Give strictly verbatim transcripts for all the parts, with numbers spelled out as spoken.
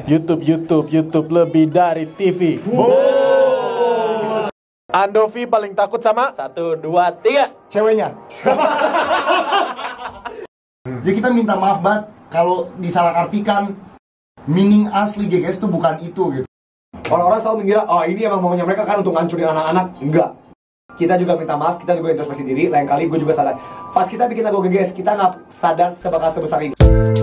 YouTube, YouTube, YouTube lebih dari T V. Andovi paling takut sama Satu, dua, tiga. Ceweknya. Jadi kita minta maaf banget kalau disalahartikan. Meaning asli G G S itu bukan itu gitu. Orang-orang selalu mengira, oh ini emang maunya mereka kan untuk ngancurin anak-anak. Enggak. Kita juga minta maaf, kita juga introspeksi diri. Lain kali gue juga sadar. Pas kita bikin lagu G G S, kita nggak sadar sebakal sebesar ini.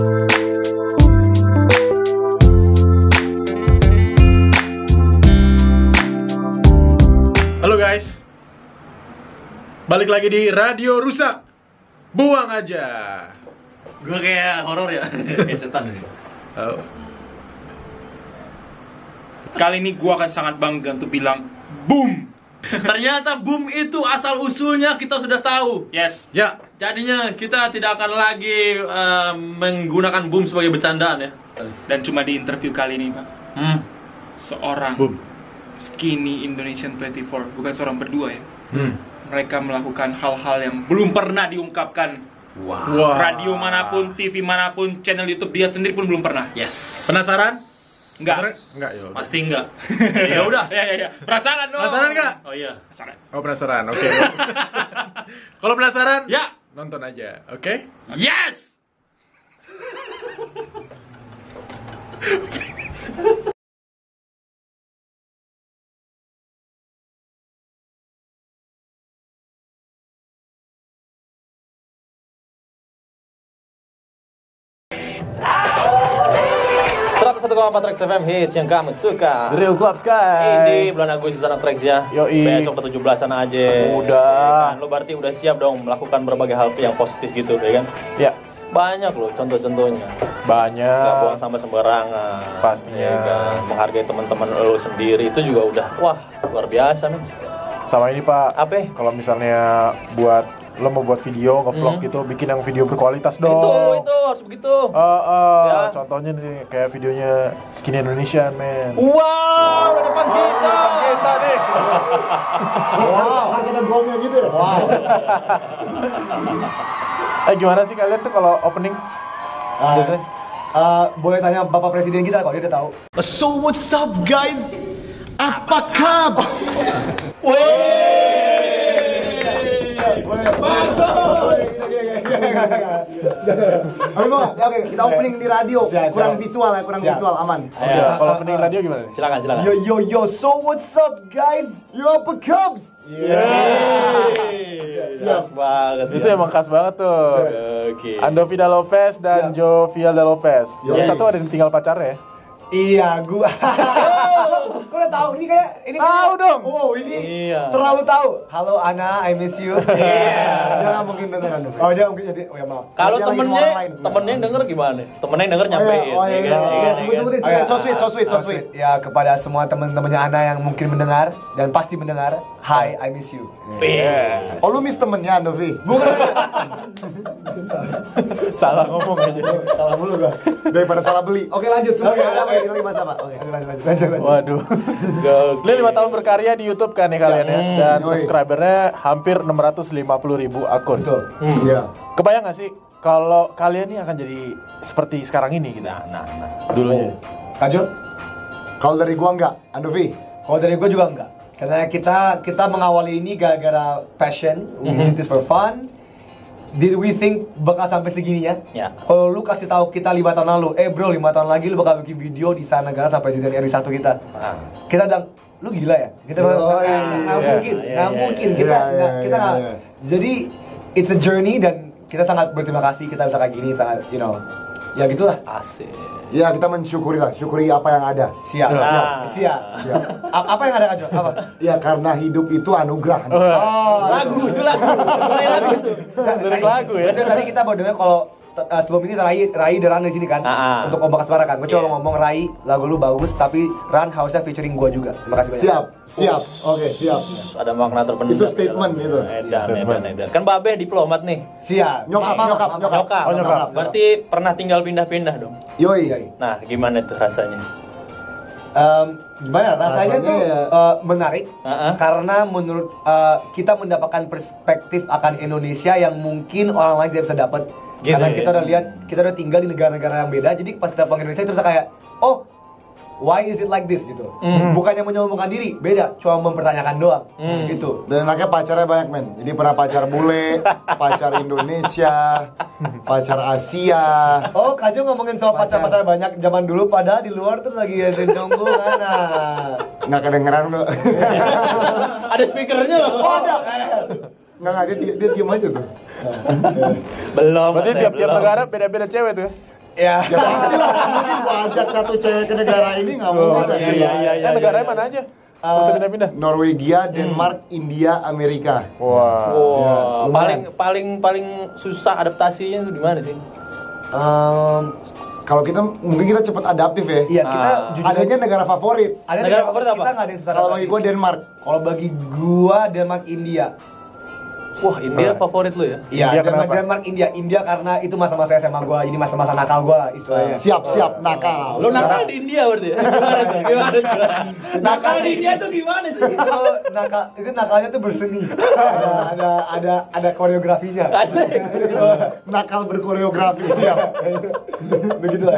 Halo guys, balik lagi di Radio Rusak. Buang aja. Gue kayak horor ya, kayak setan ini. Oh. Kali ini gue akan sangat bangga untuk bilang boom. Ternyata boom itu asal usulnya kita sudah tahu. Yes. Ya. Jadinya kita tidak akan lagi uh, menggunakan boom sebagai bercandaan ya. Dan cuma di interview kali ini Pak, Hmm. seorang Boom. Skinny Indonesian dua puluh empat, bukan seorang berdua ya. Hmm. Mereka melakukan hal-hal yang belum pernah diungkapkan. Wow. Wah. Radio manapun, T V manapun, channel YouTube dia sendiri pun belum pernah. Yes. Penasaran? Enggak. Enggak ya. udah. Pasti enggak. Ya udah. Ya ya ya. Penasaran dong. Penasaran nggak? Oh iya. Penasaran. Oh penasaran, oke. Kalau penasaran, Ya. nonton aja, oke? Yes. seratus satu koma empat Trax F M hits yang kamu suka. Real Club Sky. Ini bulan Agustus anak Trax ya. Yoi. Besok ke tujuh belasan aja. Udah. Ya kan? Lo berarti udah siap dong melakukan berbagai hal yang positif gitu ya kan? Ya, Banyak loh contoh-contohnya. Gak banyak. buang sampah sembarangan. Pastinya. Ya kan? Menghargai teman-teman lo sendiri itu juga udah wah luar biasa nih. Sama ini Pak. Apa? Kalau misalnya buat lo mau buat video, nge-vlog gitu, bikin yang video berkualitas dong. Itu itu harus begitu. Uh, uh, Ya. Contohnya nih kayak videonya Skinny Indonesian, man. Wow, di depan kita. Kita nih. Wow, harus ada gongnya gitu ya. Wow. Eh gimana sih kalian tuh kalau opening? Ah, Biasanya? eh, boleh tanya Bapak Presiden kita kalau dia udah tahu. So what's up guys? Apa kabar? Oke, oke, kita opening di radio. Kurang visual ya, kurang visual, aman. Oke, kalau opening radio gimana nih? Silakan silakan. Yo yo yo, so what's up guys? Yo, apa Cubs? Siap banget. Itu emang khas banget tuh. Oke. Andovida Lopez dan Jovialda Lopez. Yang Yes. satu ada yang tinggal pacarnya ya. Iya, gua. Gua udah tahu ini kayak ini Tahu kayak- dong. Oh, ini Iya. terlalu tahu. Halo Ana, I miss you. Iya. Dia nggak mungkin beneran. Oh, dia mungkin jadi oh ya maaf. Kalau Dia lagi sama temennya, orang lain. temennya yang denger gimana? Temennya yang denger Oh iya, nyampein, oh iya, ya kan? iya. Ya kan? Ya Sebut- kan? sebutin. Oh, ya. So sweet, so sweet, so sweet. Ya, kepada semua teman-temannya Ana yang mungkin mendengar dan pasti mendengar, hi, I miss you. Iya. Oh, lu miss temennya, Andovi? Bukan. Salah ngomong aja. Salah mulu gua. Daripada salah beli. Oke, lanjut. Oke, Ada apa? oke. Kita lima sama. Oke. Lanjut, lanjut, lanjut, lanjut. Waduh. Kalian lima tahun berkarya di YouTube kan ya kalian ya. Dan Yoi. subscribernya hampir enam ratus lima puluh ribu akun. Betul. Iya. Kebayang gak sih kalau kalian ini akan jadi seperti sekarang ini gitu? Nah, nah, nah. Dulunya. Kajol? Kalau dari gua enggak, Andovi. Kalau dari gue juga enggak. Karena kita kita mengawali ini gara-gara passion, we did this for fun. Did we think bakal sampai segininya? Ya. Kalau lu kasih tahu kita lima tahun lalu, eh bro lima tahun lagi lu bakal bikin video di sana negara sampai presiden R I satu kita. Ah. Kita bilang, lu gila ya? Kita Oh, bilang, nggak iya, nggak iya, mungkin, iya, nggak iya, mungkin. iya. Kita Iya, nggak, iya, kita iya, nggak. iya. Jadi it's a journey dan kita sangat berterima kasih kita bisa kayak gini, sangat you know, ya gitulah. Asik. Ya, kita mensyukuri lah, syukuri apa yang ada. Siap, Nah. siap, siap. Siap. A- Apa yang ada Kajol? Apa? Ya, karena hidup itu anugerah. Oh, Lagu, itu lagu. Mulai lagu itu. Lirik lagu ya. Betul, tadi kita baru dengar kalau t- uh, sebelum ini Rai Rai dan Ran di sini kan Ah, ah. untuk Ombak Asmara kan. Gue cuma Iya. ngomong Rai lagu lu bagus tapi Ran harusnya featuring gua juga. Terima kasih banyak. Siap, siap. Oke, siap. Ada makna terpendam. Itu statement di itu. dalamnya. Edan, Statement. edan, edan. Kan Babe diplomat nih. Siap. Nyokap, Nih, nyokap, nyokap. Nyokap. Oh, nyokap. Berarti pernah tinggal pindah-pindah dong. Yoi. Nah, gimana tuh rasanya? Em, gimana rasanya, Rasanya tuh ya- eh, menarik Ah, ah. karena menurut eh, kita mendapatkan perspektif akan Indonesia yang mungkin orang lain tidak bisa dapat. Gitu Karena ya? kita udah lihat, kita udah tinggal di negara-negara yang beda. Jadi pas kita pulang ke Indonesia itu bisa kayak, oh why is it like this gitu. Bukannya menyombongkan diri, beda, cuma mempertanyakan doang. Gitu. Dan anaknya pacarnya banyak men. Jadi pernah pacar bule, pacar Indonesia, pacar Asia. Oh, Kak Jo ngomongin soal pacar-pacar banyak zaman dulu, padahal di luar tuh lagi ada yang nunggu kan. Nah. Nggak kedengeran kok. Ada speakernya loh. Oh ada. Nggak nggak dia, dia, dia diem aja tuh. Belum. Berarti Mas, tiap-tiap belum. negara beda-beda cewek tuh ya? Ya. Ya pasti lah. Nggak mungkin gua ajak satu cewek ke negara ini nggak mungkin. iya, iya, iya, Kan iya, negaranya iya. mana aja? Uh, Seperti pindah-pindah. Norwegia, Denmark, India, Amerika. Wah. Wah, Ya, lumayan. paling paling paling susah adaptasinya itu di mana sih? Um, Kalau kita mungkin kita cepat adaptif ya. Iya, kita Ah. jujur Adanya negara favorit. ada Negara negara favorit kita apa? nggak ada yang susah. Kalau adaptasi. bagi gua Denmark. Kalau bagi gua Denmark India. Wah, India Nah. favorit lu ya? Iya, India Denmark, kenapa? Denmark India, India karena itu masa-masa S M A gua, ini masa-masa nakal gua lah istilahnya. Siap-siap nakal. Lu nakal di India berarti ya? Gimana tuh? Gimana tuh? Nakal di India tuh gimana sih? itu nakal, itu nakalnya tuh berseni. ada, ada, ada, ada koreografinya. Asik. Nakal berkoreografi siap. Begitulah.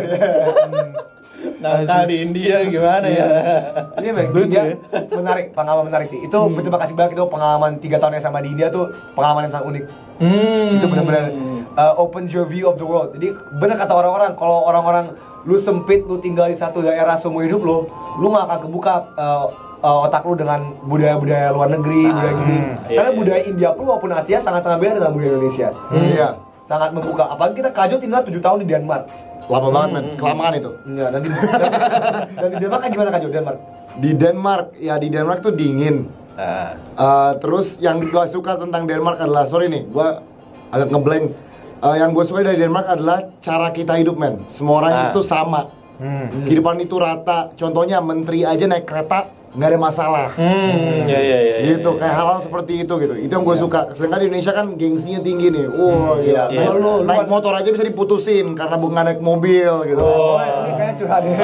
Nakal di India gimana ya? Iya, Bang. Lucu India ya? menarik, pengalaman menarik sih. Itu berterima kasih banyak itu pengalaman tiga tahun yang sama di India tuh pengalaman yang sangat unik. Hmm. Itu benar-benar uh, opens your view of the world. Jadi benar kata orang-orang, kalau orang-orang lu sempit, lu tinggal di satu daerah seumur hidup lu, lu nggak akan kebuka uh, uh, otak lu dengan budaya-budaya luar negeri, budaya gini. iya, Karena iya. budaya India pun maupun Asia sangat-sangat beda dengan budaya Indonesia. Iya. Sangat membuka. Apalagi kita Kak Jo tinggal tujuh tahun di Denmark. Lama banget men. Kelamaan itu. Ya, dan di, dan, dan di Denmark kan gimana Kak Jo, Denmark? Di Denmark, ya di Denmark tuh dingin. Nah. Uh, terus yang gua suka tentang Denmark adalah, sorry nih, gua agak ngeblank. Uh, yang gue suka dari Denmark adalah cara kita hidup men. Semua orang Ah. itu sama. Kehidupan itu rata. Contohnya menteri aja naik kereta nggak ada masalah. Hmm, ya ya ya. Gitu, kayak hal-hal seperti itu gitu. Itu yang gue suka. Sedangkan di Indonesia kan gengsinya tinggi nih. Wah, gila. Iya. Naik, Lu- lu- naik lu- motor aja bisa diputusin karena bukan naik mobil gitu. Oh, ini kayak curhat ya.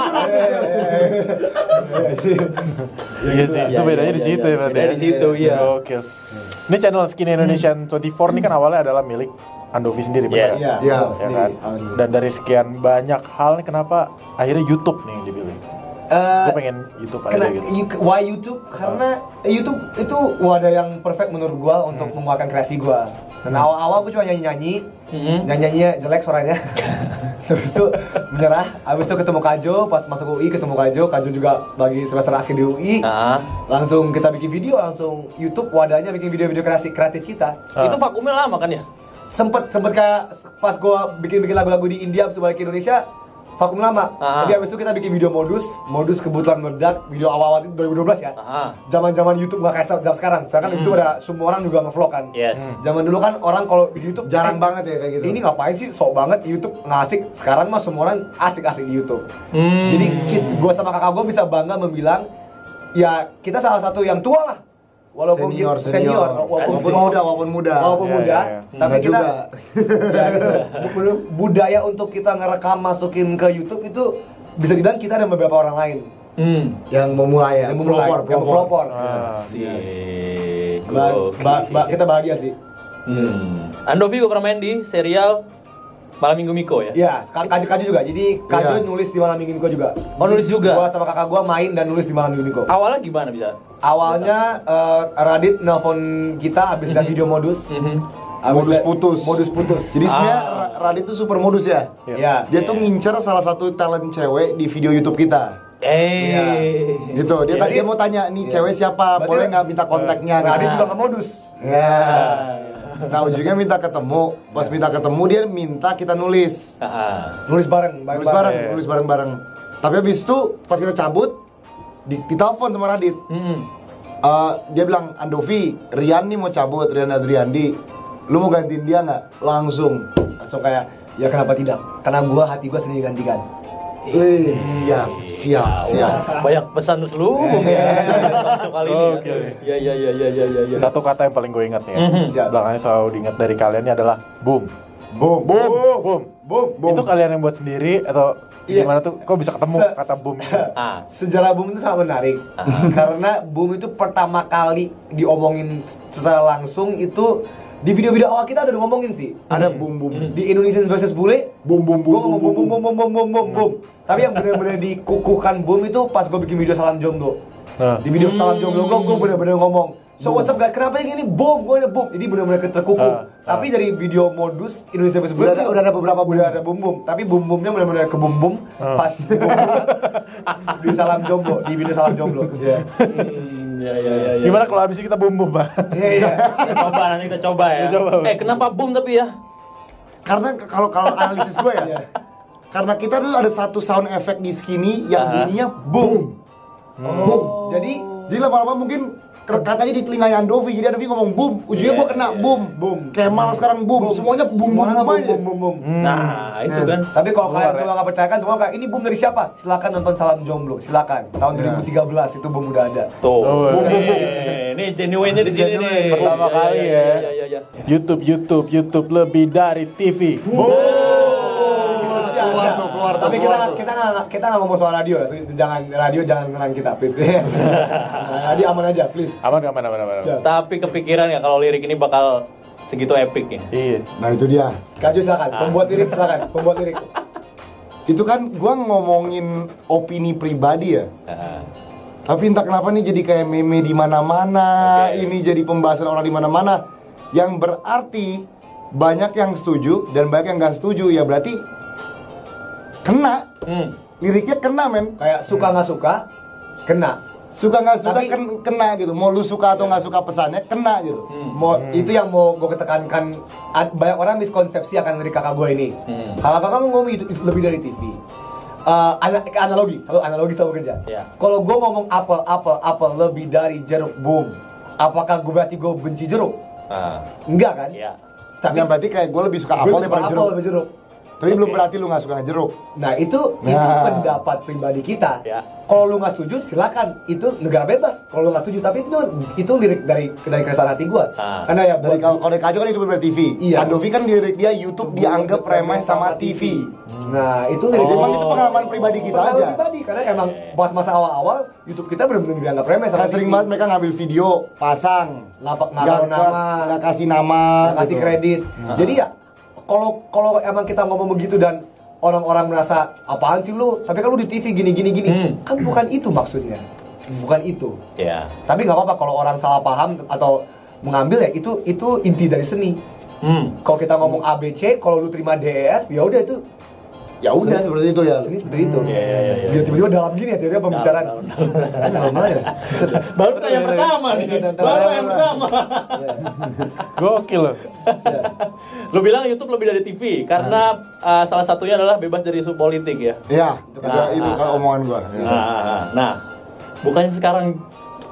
Iya sih, itu Iya, bedanya iya, di iya, situ iya. ya berarti. Bedanya di situ, iya. Oke. Ini channel Skinny Indonesian dua puluh empat ini kan awalnya adalah milik Andovi sendiri, benar? Yes. Ya? Iya. Ya kan? Dan dari sekian banyak hal nih, kenapa akhirnya YouTube nih yang dipilih? Eh, Gue pengen YouTube aja Kena, gitu. you- why YouTube? Karena eh, YouTube itu wadah yang perfect menurut gua untuk mengeluarkan kreasi gua. Dan awal-awal gua cuma nyanyi-nyanyi, Mhm. nyanyi-nyanyinya jelek suaranya. Terus itu menyerah. Habis itu ketemu Kajo, pas masuk U I ketemu Kajo, Kajo juga bagi semester akhir di U I. Nah. Langsung kita bikin video, langsung YouTube wadahnya bikin video-video kreasi kreatif kita. Ah. Itu vakumnya lama kan ya? Sempet sempet kayak pas gua bikin-bikin lagu-lagu di India habis balik ke Indonesia vakum lama. Ah. Tapi habis itu kita bikin video modus, modus kebetulan meledak, video awal-awal itu dua ribu dua belas ya. Ah. Zaman-zaman YouTube nggak kayak zaman sekarang. Sekarang Hmm. YouTube ada semua orang juga nge-vlog kan. Yes. Zaman dulu kan orang kalau bikin YouTube Jarang eh, banget ya kayak gitu. Ini ngapain sih sok banget YouTube nggak asik. Sekarang mah semua orang asik-asik di YouTube. Hmm. Jadi gue sama kakak gue bisa bangga membilang ya kita salah satu yang tua lah. Walaupun Senior, kita- senior. walaupun, Walaupun muda, walaupun muda. walaupun Ya, muda, ya, ya. tapi Enggak kita juga. ya, gitu. Bu- budaya untuk kita ngerekam masukin ke YouTube itu bisa dibilang kita dan beberapa orang lain Hmm. Yang memulai ya. yang memulai, pelopor, yang pelopor. Ah. Asik. Ba- Oke. ba- ba- kita bahagia sih. Hmm. Andovi gue pernah main di serial Malam Minggu Miko ya? Iya, Kaju Kaju juga. Jadi Kaju Iya. nulis di Malam Minggu Miko juga. Oh, nulis juga? Gua sama kakak gua main dan nulis di Malam Minggu Miko. Awalnya gimana bisa? Awalnya eh, Radit nelpon kita habis lihat video modus. Mhm. Habis Modus lihat- putus. Modus putus. Jadi sebenarnya Ah. Ra- Radit tuh super modus ya. Iya. Dia tuh ngincer salah satu talent cewek di video YouTube kita. Eh. Iya. Gitu. Dia Jadi- tadi dia mau tanya nih Iya. cewek siapa, Berarti- boleh nggak minta kontaknya? Radit Nah. juga nggak modus. Ya. Nah ujungnya minta ketemu. Pas minta ketemu dia minta kita nulis. Ah. Nulis bareng, bareng. Nulis bareng, Iya. nulis bareng-bareng. Tapi habis itu pas kita cabut, di, ditelepon sama Radit. Mhm. Eh, dia bilang, Andovi, Rian nih mau cabut, Rian Adriandi. Lu mau gantiin dia nggak? Langsung. Langsung kayak ya kenapa tidak? Karena gua hati gua sendiri gantikan. Wih, siap, siap, siap. Wah, banyak pesan terselubung ya. Masuk kali ini. Oke. Ya ya ya ya ya ya. ya. Satu kata yang paling gue ingat nih ya. Mhm. Siap. Belakangnya selalu diingat dari kalian ini adalah boom. Boom, boom, Boom. boom, boom. Itu kalian yang buat sendiri atau Iya. gimana tuh? Kok bisa ketemu Se- kata boom ini? Ah. Sejarah boom itu sangat menarik. Karena boom itu pertama kali diomongin secara langsung itu Di video-video awal kita udah ngomongin sih. Ada boom boom. Di Indonesian versus Bule, Boom boom gue boom. ngomong boom boom boom boom boom boom boom boom. Tapi yang bener-bener dikukuhkan boom itu pas gue bikin video salam jomblo. Nah. Di video salam jomblo gue, gue bener-bener ngomong, so what's up guys, kenapa yang ini boom, gue ada boom. Jadi bener-bener terkuku. Ah, Tapi dari video modus Indonesia versus Bule Udah ada- udah ada beberapa boom. udah ada boom boom. Tapi boom boomnya bener-bener ke boom boom Ah. pas di boom boom di salam jomblo, di video salam jomblo. Iya. Iya iya iya. iya. Gimana kalau habis ini kita bum bum, Pak? Iya iya. Kita coba nanti kita coba ya. Kita coba. Eh kenapa boom tapi ya? Karena k- kalau kalau analisis gue ya, Iya. karena kita tuh ada satu sound effect di skinny yang Ah. bunyinya boom, boom. Jadi Jadi lama-lama mungkin katanya di telinga Andovi, jadi Andovi ngomong boom, ujungnya Iya, gua kena iya. boom, Boom. Kemal sekarang boom, semuanya boom, boom, semuanya boom, boom aja. boom boom boom. Nah, itu kan. Tapi kalau kalian Keluar, semua nggak percaya kan semua kayak ini boom dari siapa? Silakan nonton Salam Jomblo, silakan. Tahun dua ribu tiga belas itu boom udah ada. Tuh. Oh, boom, boom, boom. Eh, Ini genuine-nya di sini Genuine. nih. Pertama Iya, kali iya, ya. Iya iya iya. YouTube, YouTube, YouTube lebih dari T V. Keluar tuh, keluar tuh, Tapi keluar kita tuh. kita nggak kita nggak ngomong soal radio ya. Jangan radio jangan ngerang kita, please. Radio aman aja, please. Aman, aman, aman, aman. aman. Tapi kepikiran ya kalau lirik ini bakal segitu epic ya. Iya. Nah itu dia. Kaju silakan, pembuat lirik silakan, pembuat lirik. Itu kan gua ngomongin opini pribadi ya. Nah, Tapi entah kenapa nih jadi kayak meme di mana-mana, Oke. ini jadi pembahasan orang di mana-mana, yang berarti banyak yang setuju dan banyak yang nggak setuju, ya berarti kena, hmm. liriknya kena men, Kayak suka nggak suka, kena. suka nggak suka Tapi- ken- kena gitu, mau lu suka atau nggak suka pesannya kena gitu. Hmm. Mau itu yang mau gue ketekankan. Ad- banyak orang miskonsepsi akan lirik kakak gue ini. Hmm. Kakak kakak ngomong itu, itu lebih dari T V. Eh, ana- analogi, selalu analogi selalu kerja. Iya. Kalau gue ngomong apel, apel, apel lebih dari jeruk, boom. Apakah gue berarti gue benci jeruk? Nah, Enggak kan? iya. Tapi yang berarti kayak gue lebih suka Gue apel suka daripada apel jeruk. lebih jeruk. Tapi belum Oke. berarti lu nggak suka jeruk. Nah itu itu Nah. pendapat pribadi kita. Ya. Kalau lu nggak setuju silakan, itu negara bebas. Kalau lu nggak setuju, tapi itu itu lirik dari dari keresahan hati gue. Ah. Karena ya Dari buat kalau kalau dari Kajo kan itu berbeda T V. Iya. Andovi kan lirik dia YouTube dianggap remeh sama T V. Nah itu lirik. Jadi emang itu pengalaman pribadi kita Pengalaman aja. pribadi karena emang pas masa awal-awal YouTube kita benar-benar dianggap remeh sama Kayak sering T V. banget mereka ngambil video, pasang, Nggak- nggak nggak tahu nama. nggak kasih nama, Nggak kasih gitu. kredit. Jadi ya kalau kalau emang kita ngomong begitu dan orang-orang merasa apaan sih lu? Tapi kan lu di T V gini gini gini. Hmm. Kan bukan itu maksudnya. Bukan itu. Iya. Tapi nggak apa-apa kalau orang salah paham atau mengambil ya itu itu inti dari seni. Hmm. Kalau kita ngomong A B C, kalau lu terima D E F, ya udah itu. Ya udah Seni seperti itu ya. Seni seperti itu. Iya, iya, iya, iya. Dia tiba-tiba dalam gini ya, tiba-tiba pembicaraan. Dalam, Dalam mana ya? Baru kan yang pertama nih. Baru yang pertama. Gokil loh. Lu bilang YouTube lebih dari T V karena uh, salah satunya adalah bebas dari isu politik ya. Iya, itu, Nah, itu kan nah. omongan gua. Ya. Nah, nah, bukannya sekarang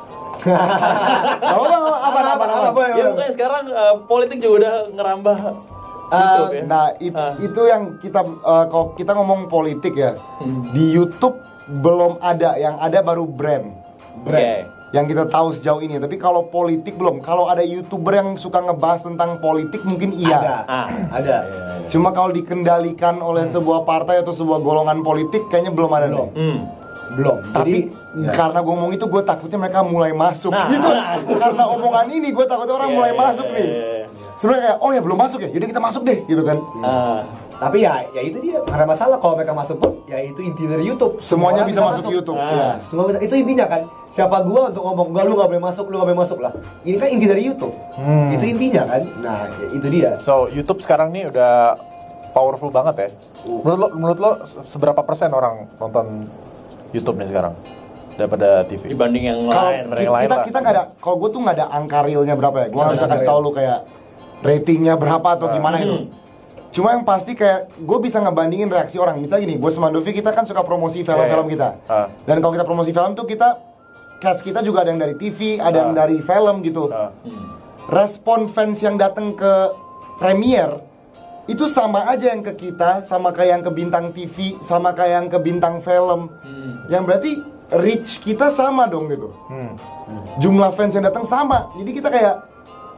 Oh, apa apa apa. ya bukannya sekarang uh, politik juga udah ngerambah YouTube ya. Nah, itu Ah. itu yang kita eh, kalau kita ngomong politik ya. Hmm. Di YouTube belum ada, yang ada baru brand. Oke. Yang kita tahu sejauh ini, tapi kalau politik belum. Kalau ada YouTuber yang suka ngebahas tentang politik mungkin Ada. iya. Ah. Ada. Cuma kalau dikendalikan oleh sebuah partai atau sebuah golongan politik kayaknya belum ada Belum. deh. Hmm. Belum. Tapi Jadi, karena gue ngomong itu gue takutnya mereka mulai masuk Nah. gitu. Karena omongan ini gue takutnya orang Iya, mulai iya, masuk iya, nih. iya, iya. Sebenarnya kayak oh ya belum masuk ya, yaudah kita masuk deh gitu kan. Ah. tapi ya ya itu dia karena masalah kalau mereka masuk pun ya itu inti dari YouTube. Semuanya Semua bisa orang masuk YouTube. Ah. Ya. Semua bisa, itu intinya kan. Siapa gua untuk ngomong gua lu nggak boleh masuk, lu nggak boleh masuk lah. Ini kan inti dari YouTube. Hmm. Itu intinya kan. Nah, ya itu dia. So, YouTube sekarang nih udah powerful banget ya. Menurut lo, menurut lo se- seberapa persen orang nonton YouTube nih sekarang daripada T V? Dibanding yang Kalau lain. Daripada kita yang lain kita, lah. kita nggak ada, kalau gue tuh nggak ada angka realnya berapa ya. Gue nggak bisa Nggak ada kasih angka tahu lu kayak ratingnya berapa atau Ah. gimana itu. Hmm. Cuma yang pasti kayak gue bisa ngebandingin reaksi orang. Misalnya gini, gue sama Dovi kita kan suka promosi film-film Iya, iya. kita. Ah. Dan kalau kita promosi film tuh kita cast kita juga ada yang dari T V, ada yang Ah. dari film gitu. Ah. Hmm. Respon fans yang datang ke premiere itu sama aja yang ke kita, sama kayak yang ke bintang T V, sama kayak yang ke bintang film. Hmm. Yang berarti reach kita sama dong gitu. Hmm. Jumlah fans yang datang sama. Jadi kita kayak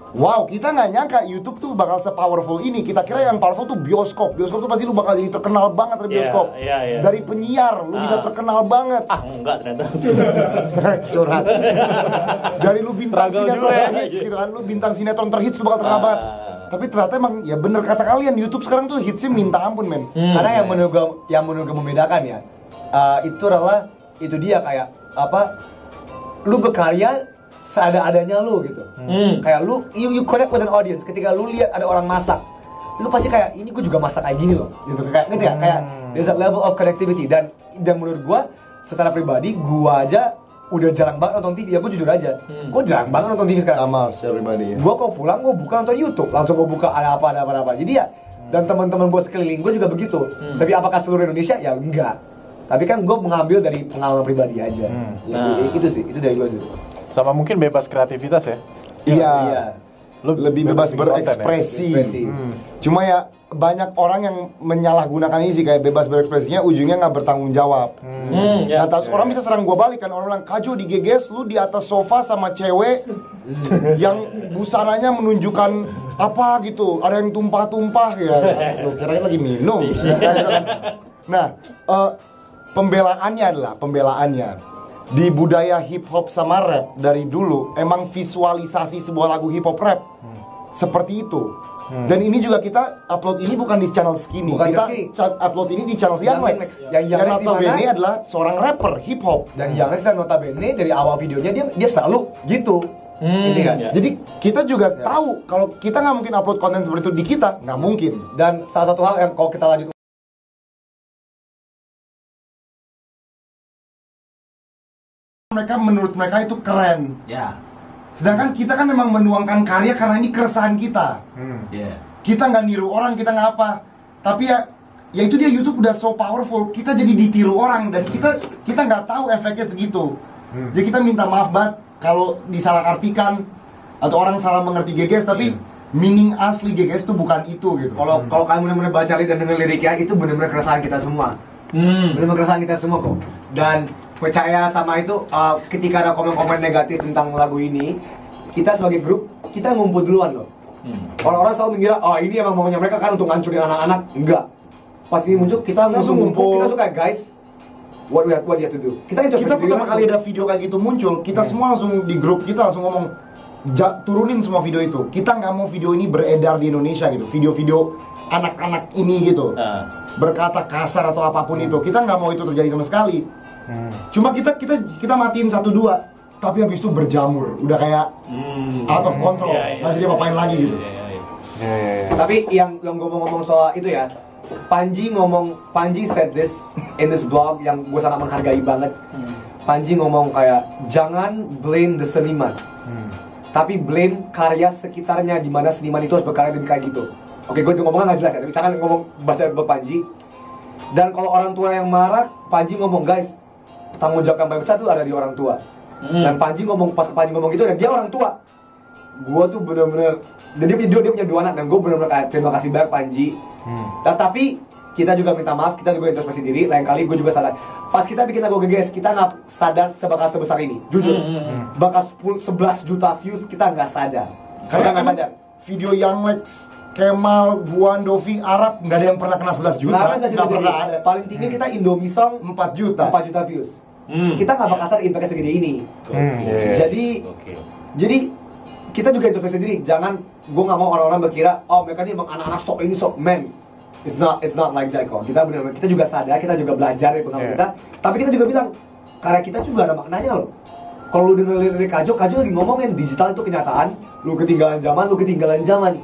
wow, kita nggak nyangka YouTube tuh bakal se-powerful ini. Kita kira yang powerful tuh bioskop. Bioskop tuh pasti lu bakal jadi terkenal banget dari Iya, bioskop. iya, iya. Dari penyiar, lu Ah. bisa terkenal banget. Ah, enggak ternyata. Curhat. Dari lu bintang Struggle sinetron juga ya. terhits gitu kan. Lu bintang sinetron terhits lu bakal terkenal Ah. banget. Tapi ternyata emang ya bener kata kalian, YouTube sekarang tuh hitsnya minta ampun, men. Hmm. Karena yang menurut gua, yang menurut gua membedakan ya, uh, itu adalah itu dia kayak apa? Lu berkarya seada-adanya lu gitu. Hmm. Kayak lu you, you connect with an audience. Ketika lu lihat ada orang masak, lu pasti kayak ini gue juga masak kayak gini loh. Gitu kayak ngerti ya? Kayak there's a level of connectivity dan dan menurut gua secara pribadi gua aja udah jarang banget nonton T V. Ya gua jujur aja. Hmm. Gua jarang banget nonton T V sekarang. Sama secara pribadi ya. Gua kalau pulang gua buka nonton YouTube, langsung gua buka ada apa ada apa ada apa. Jadi ya dan teman-teman gua sekeliling gua juga begitu. Hmm. Tapi apakah seluruh Indonesia? Ya enggak. Tapi kan gua mengambil dari pengalaman pribadi aja. Hmm. Ya, Nah. itu sih, itu dari gua sih. Sama mungkin bebas kreativitas ya. Iya. Iya. Lu Lebih bebas bikin konten ya? berekspresi. Berekspresi. Hmm. Cuma ya banyak orang yang menyalahgunakan ini sih, kayak bebas berekspresinya ujungnya nggak bertanggung jawab. Hmm, ya. Nah, terus orang bisa serang gua balik kan, orang bilang, Kajo di G G S lu di atas sofa sama cewek yang busananya menunjukkan apa gitu, ada yang tumpah-tumpah ya. Lu kira lagi minum. Nah, eh, pembelaannya adalah pembelaannya di budaya hip hop sama rap dari dulu emang visualisasi sebuah lagu hip hop rap seperti itu. Dan ini juga kita upload ini bukan di channel Skinny, Bukan kita Skinny. ca- upload ini di channel Young Young Lex. Lex. Yang Young Lex di notabene mana? adalah seorang rapper hip hop. Dan yang next dan notabene dari awal videonya dia dia selalu gitu. Hmm, Ini kan. ya. Jadi kita juga Ya. tahu kalau kita nggak mungkin upload konten seperti itu di kita, nggak mungkin. Dan salah satu hal yang kalau kita lanjut Mereka menurut mereka itu keren. Ya. Sedangkan kita kan memang menuangkan karya karena ini keresahan kita. Ya. Kita nggak niru orang, kita nggak apa. Tapi ya, ya itu dia, YouTube udah so powerful. Kita jadi ditiru orang dan kita kita nggak tahu efeknya segitu. Jadi kita minta maaf banget kalau disalahartikan atau orang salah mengerti G G S, tapi meaning asli G G S itu bukan itu gitu. kalau kalau kalian benar-benar baca lirik dan denger liriknya itu benar-benar keresahan kita semua. Hmm. Benar-benar keresahan kita semua kok. Dan percaya sama itu, uh, ketika ada komen-komen negatif tentang lagu ini, kita sebagai grup kita ngumpul duluan loh. Hmm. Orang-orang selalu mengira, oh ini emang maunya mereka kan untuk ngancurin anak-anak. Enggak. Pas ini muncul, kita langsung ngumpul, kita suka guys, what we have, what you have to do. Kita itu Kita pertama kali ada video kayak gitu muncul, kita semua langsung di grup kita langsung ngomong, "Ja- turunin semua video itu. Kita nggak mau video ini beredar di Indonesia gitu. Video-video anak-anak ini gitu, Nah. berkata kasar atau apapun itu. Kita nggak mau itu terjadi sama sekali. Cuma kita kita kita matiin satu dua, tapi habis itu berjamur, udah kayak Hmm. out of control, Ya, ya, nggak bisa diapa-apain lagi gitu. Ya, ya, ya. Ya, ya, ya. Tapi yang yang gue mau ngomong soal itu ya, Panji ngomong, Panji said this in this blog yang gue sangat menghargai banget. Panji ngomong kayak jangan blame the seniman, tapi blame karya sekitarnya di mana seniman itu harus berkarya lebih kayak gitu. Oke, gue ngomongnya nggak jelas ya, tapi misalkan ngomong baca blog Panji. Dan kalau orang tua yang marah, Panji ngomong guys, tanggung jawab yang paling besar itu ada di orang tua. Hmm. Dan Panji ngomong pas Panji ngomong gitu dan dia orang tua. Gua tuh bener-bener, dan dia punya, dia punya dua anak dan gue bener-bener kayak terima kasih banyak Panji. Dan tapi kita juga minta maaf, kita juga introspeksi diri. Lain kali gue juga sadar. Pas kita bikin lagu G G S, kita nggak sadar sebakal sebesar ini. Jujur, Hmm, hmm, hmm. bakal sepuluh, sebelas juta views kita nggak sadar. Karena nggak emang sadar. video Young Lex, Kemal, Buan, Dovi, Arab nggak ada yang pernah kena sebelas juta, Karena nggak nggak pernah segede ada. ini. Paling tinggi kita Indomie Song empat juta. empat juta views. Hmm. Kita nggak bakal sadar impactnya segede ini. Hmm, iya, iya. Jadi, Oke. jadi kita juga introspeksi diri. Jangan, gue nggak mau orang-orang berkira, oh mereka ini emang anak-anak sok ini sok men. It's not, it's not like that kok. Kita benar-benar, kita juga sadar, kita juga belajar dari pengalaman Yeah. kita. Tapi kita juga bilang, karya kita juga ada maknanya loh. Kalau lu denger lirik Kajo, Kajo lagi ngomongin digital itu kenyataan. Lu ketinggalan zaman, lu ketinggalan zaman.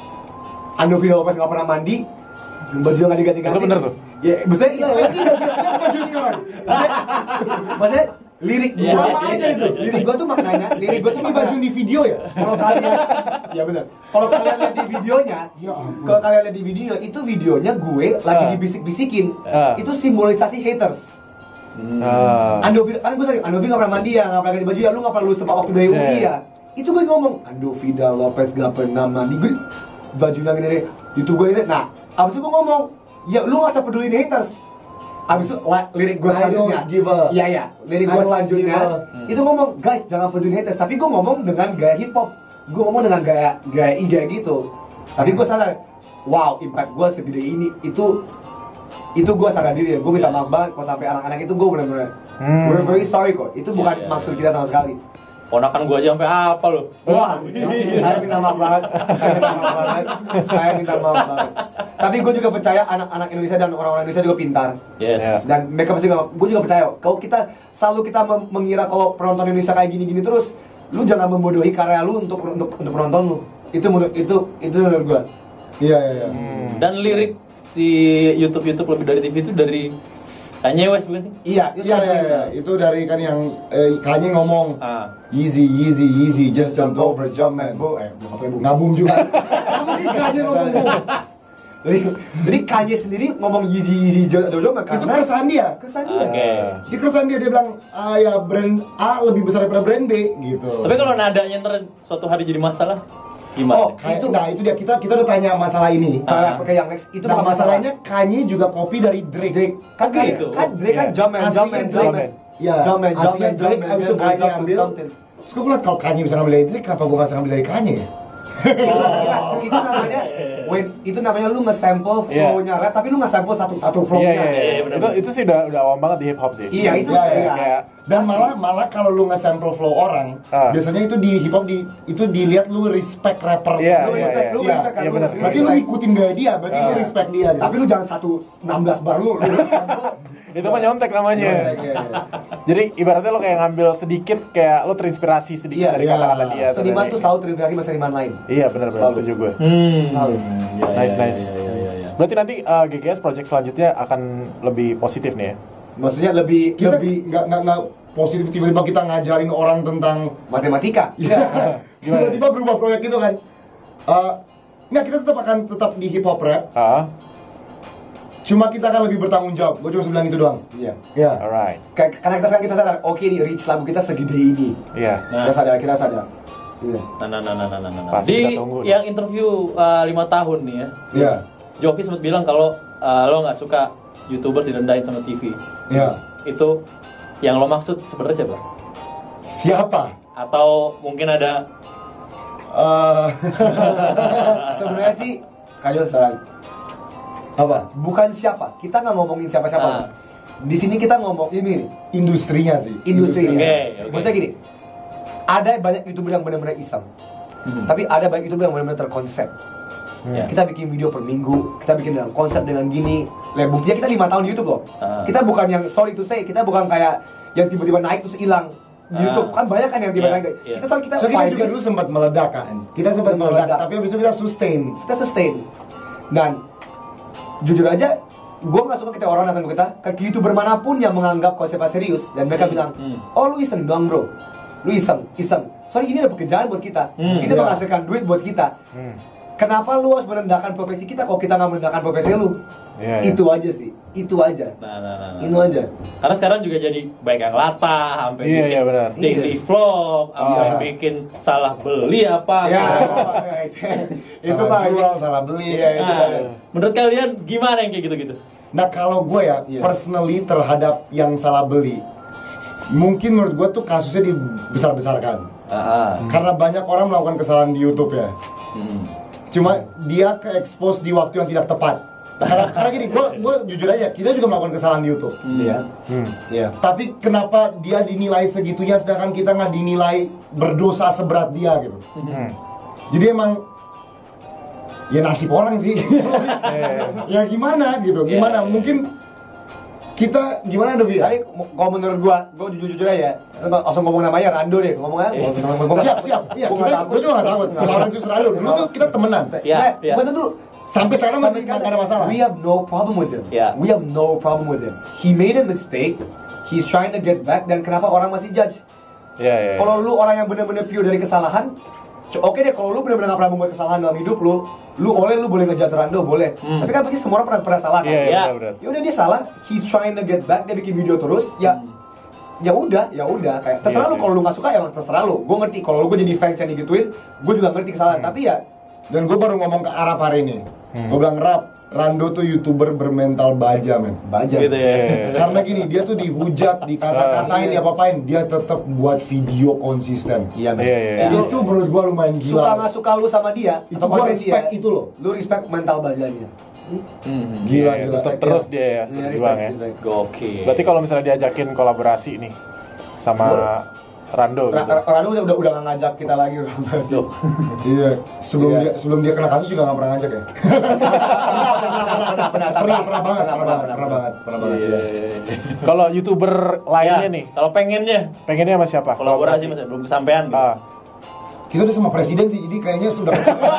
Andovino Lopez nggak pernah mandi, baju nggak diganti-ganti. Itu bener tuh? Ya, maksudnya iya, ini baju baju sekarang. Maksudnya lirik Iya, gua iya, apa aja iya, itu? iya. Lirik gua tuh maknanya, lirik gua tuh Ini baju di video ya? kalau kalian, ya benar. Kalau kalian lihat di videonya, Ya ampun. kalau kalian lihat di video, itu videonya gue lagi Ah. dibisik-bisikin. Ah. Itu simbolisasi haters. Ah. Andovi, kan gue sering, Andovi nggak pernah mandi ya, nggak pernah ganti baju ya, lu nggak pernah lulus tempat waktu dari U I Yeah. ya. Itu gue ngomong, Andovida Lopez gak pernah mandi, gue bajunya gini, YouTube gue ini. Nah, abis itu gue ngomong, ya lu nggak usah peduliin haters. Abis itu la- lirik gue I don't selanjutnya, give a- iya iya, lirik I gue don't selanjutnya give a- itu ngomong, guys jangan peduliin haters, tapi gue ngomong dengan gaya hip hop. gue ngomong dengan gaya gaya gaya gitu. Tapi gue sadar, wow, impact gue segede ini. Itu itu gue sadar diri. Gue minta maaf banget kalau sampai anak-anak itu gue benar-benar Hmm. we're very sorry kok. Itu bukan Yeah, yeah, maksud yeah. kita sama sekali. Ponakan gua aja sampai apa lo? Wah, saya minta maaf banget. Saya minta maaf banget. Saya minta maaf banget. Tapi gue juga percaya anak-anak Indonesia dan orang-orang Indonesia juga pintar. Yes. Yeah. Dan mereka pasti juga, gue juga percaya. Kalau kita selalu kita mem- mengira kalau penonton Indonesia kayak gini-gini terus, lu jangan membodohi karya lu untuk untuk untuk penonton lu. Itu menurut itu itu menurut gue. Iya iya iya. Hmm. Dan lirik si YouTube YouTube lebih dari T V itu dari Kanye West bukan sih? Iya, itu Iya iya iya. Itu dari kan yang eh, Kanye ngomong Ah. easy easy easy just jump over jump man. Bu, eh, bu, apa ya, bu? Ngabum juga. Nggak mungkin Kanye ngomong bu. Jadi, jadi Kanye sendiri ngomong Yeezy Yeezy Jojo Itu keresahan dia. keresahan dia. Oke. Di keresahan dia dia bilang ah ya brand A lebih besar daripada brand B gitu. Tapi kalau nadanya ntar suatu hari jadi masalah, gimana? Oh, Kayak- itu nah itu dia kita kita udah tanya masalah ini. Ah. pakai yang next itu Nah bukan masalah. masalahnya Kanye juga copy dari Drake. Drake kan Oke, kan, itu. kan Drake kan Iya. Jumpman Aslinya Jumpman Drake. Jumpman. Iya. Jumpman Aslinya Jumpman Drake Jumpman. abis itu Jumpman, Kanye Jumpman, ambil. something. Terus gue bilang kalau Kanye bisa ngambil dari Drake, kenapa gue gak bisa ngambil dari Kanye ya? Oh. Itu namanya when itu namanya lu nge-sample flow-nya rap tapi lu nge-sample satu-satu Iya flow-nya. iya iya. Iya, benar. Itu itu sih udah udah awam banget di hip hop sih. Iya, itu Iya, iya. kayak Dan malah malah kalau lu nge-sample flow orang, Ah. biasanya itu di hip hop di itu dilihat lu respect rapper. Iya, Lu iya, respect, iya. lu Iya, respect kan, iya lu- benar. lu Berarti lu respect. ngikutin gaya dia, berarti lu Ah. respect dia. gitu. Tapi lu jangan satu enam belas bar lu. lu itu mah nyontek namanya. Nyontek, iya, iya. Jadi ibaratnya lo kayak ngambil sedikit kayak lo terinspirasi sedikit Iya, dari iya. kata-kata dia. atau Seniman dari- tuh selalu terinspirasi sama seniman lain. Iya benar-benar Selalu. setuju gue. Hmm. Tahu. Iya, Nice, iya, nice. iya, iya, iya, iya. Berarti nanti uh, G G S project selanjutnya akan lebih positif nih ya? Maksudnya lebih kita lebih nggak nggak nggak positif tiba-tiba kita ngajarin orang tentang matematika. Iya. Gimana? Tiba-tiba berubah proyek gitu kan. Eh, nggak kita tetap akan tetap di hip hop rap. Ah, Cuma kita akan lebih bertanggung jawab. Gue cuma bilang itu doang. Iya. Ya. alright. Kayak- Karena kita sekarang kita sadar, oke nih reach lagu kita segede ini. Iya. Nah. Kita sadar, kita sadar. Iya. Nah, nah, nah, nah, nah, nah, nah. Pasti Di kita tunggu. yang interview uh, lima tahun nih ya, Ya. Joki sempat bilang kalau uh, lo nggak suka YouTuber direndahin sama T V. Ya. Itu yang lo maksud sebenarnya siapa? Siapa? Atau mungkin ada Eh, Sebenarnya sih kalian salah. apa? Bukan siapa. Kita nggak ngomongin siapa-siapa. Ah. Di sini kita ngomong ini nih, Industrinya sih. industri. Oke, Industrinya. oke. Maksudnya gini. Ada banyak YouTuber yang benar-benar iseng. Hmm. Tapi ada banyak YouTuber yang benar-benar terkonsep. Ya. Kita bikin video per minggu, kita bikin dengan konsep dengan gini. Lah buktinya kita lima tahun di YouTube loh. Ah. Kita bukan yang sorry to say, kita bukan kayak yang tiba-tiba naik terus hilang. Di Ah. YouTube kan banyak kan yang tiba-tiba Iya, naik. iya. Kita soal kita So kita five juga years, dulu sempat meledak kan. Kita sempat Meledak. meledak, tapi habis itu kita sustain. kita sustain. Dan jujur aja, gue nggak suka ketika orang datang ke kita, ke YouTuber manapun yang menganggap konsepnya serius dan mereka Hmm, bilang, hmm. oh lu iseng doang bro, lu iseng, iseng. Soalnya ini ada pekerjaan buat kita, Hmm, ini iya. menghasilkan duit buat kita. Hmm. Kenapa lu harus merendahkan profesi kita kalau kita nggak merendahkan profesi lu? Iya, iya. Itu aja sih, itu aja, Nah, nah, nah, nah. itu aja. Karena sekarang juga jadi baik yang latah, sampai Iya, bikin iya, benar. daily vlog, sampai Iya. bikin salah beli apa. Ya, gitu. itu Salah mah jual, salah beli. Iya, itu Nah, mah. menurut kalian gimana yang kayak gitu-gitu? Nah kalau gue ya, Iya. personally terhadap yang salah beli, mungkin menurut gue tuh kasusnya dibesar-besarkan. Ah, Karena banyak orang melakukan kesalahan di YouTube ya. hmm. Cuma dia ke-expose di waktu yang tidak tepat. Karena, karena gini, gue gue jujur aja, kita juga melakukan kesalahan di YouTube. Iya, Hmm. iya. Tapi kenapa dia dinilai segitunya sedangkan kita nggak dinilai berdosa seberat dia gitu? Hmm. Jadi emang ya nasib orang sih. Ya gimana gitu? Gimana? Iya, iya. Mungkin kita gimana Devi? Tapi kalau menurut gua, gua jujur-jujur aja, langsung ngomong namanya Rando deh, ngomong kan? Siap siap. Iya, kita gue juga nggak takut. Laurentius Rando dulu tuh kita temenan. Iya, iya. Bentar dulu. Sampai sekarang masih Sampai nggak ada masalah. We have no problem with him. Yeah. We have no problem with him. He made a mistake. He's trying to get back. Dan kenapa orang masih judge? Iya, iya. Kalau lu orang yang benar-benar pure dari kesalahan, co- oke deh. Kalau lu benar-benar nggak pernah membuat kesalahan dalam hidup lu, lu oleh lu boleh ngejudge Rando boleh. Hmm. Tapi kan pasti semua orang pernah pernah salah kan? Iya, iya, Ya. benar-benar. Ya udah dia salah. He's trying to get back. Dia bikin video terus. Ya. Ya udah, ya udah. Kayak terserah Iya, lu. iya. Kalau lu nggak suka, emang terserah lu. Gue ngerti. Kalau lu gue jadi fans yang digituin, gue juga ngerti kesalahan. Tapi ya Dan gue baru ngomong ke Arab hari ini. Hmm. Gue bilang Rap, Rando tuh YouTuber bermental baja, men. Baja. Gitu ya. Karena gini, dia tuh dihujat, dikata-katain, diapa-apain, dia tetap buat video konsisten. Iya, men. Iya, iya, iya. Itu menurut gua lumayan Suka gila. nggak suka lu sama dia, Itu atau gua konten respect dia, itu loh. Lu respect mental bajanya. Hmm. Gila, Iya, gila. tetap terus dia ya, Iya, berjuang ya. respect, respect. Gokil. Berarti kalau misalnya diajakin kolaborasi nih sama Rando Ra- gitu. Ra- Rano udah udah udah nggak ngajak kita lagi udah. Iya, sebelum Iya. dia sebelum dia kena kasus juga nggak pernah ngajak ya. pernah, pernah, pernah, pernah, pernah, pernah banget, pernah banget, pernah banget, pernah banget. Iya. Kalau YouTuber lainnya Ya, nih, kalau pengennya pengennya sama siapa? kolaborasi mas belum kesampaian gitu. Ah, Kita udah sama presiden sih, jadi kayaknya sudah.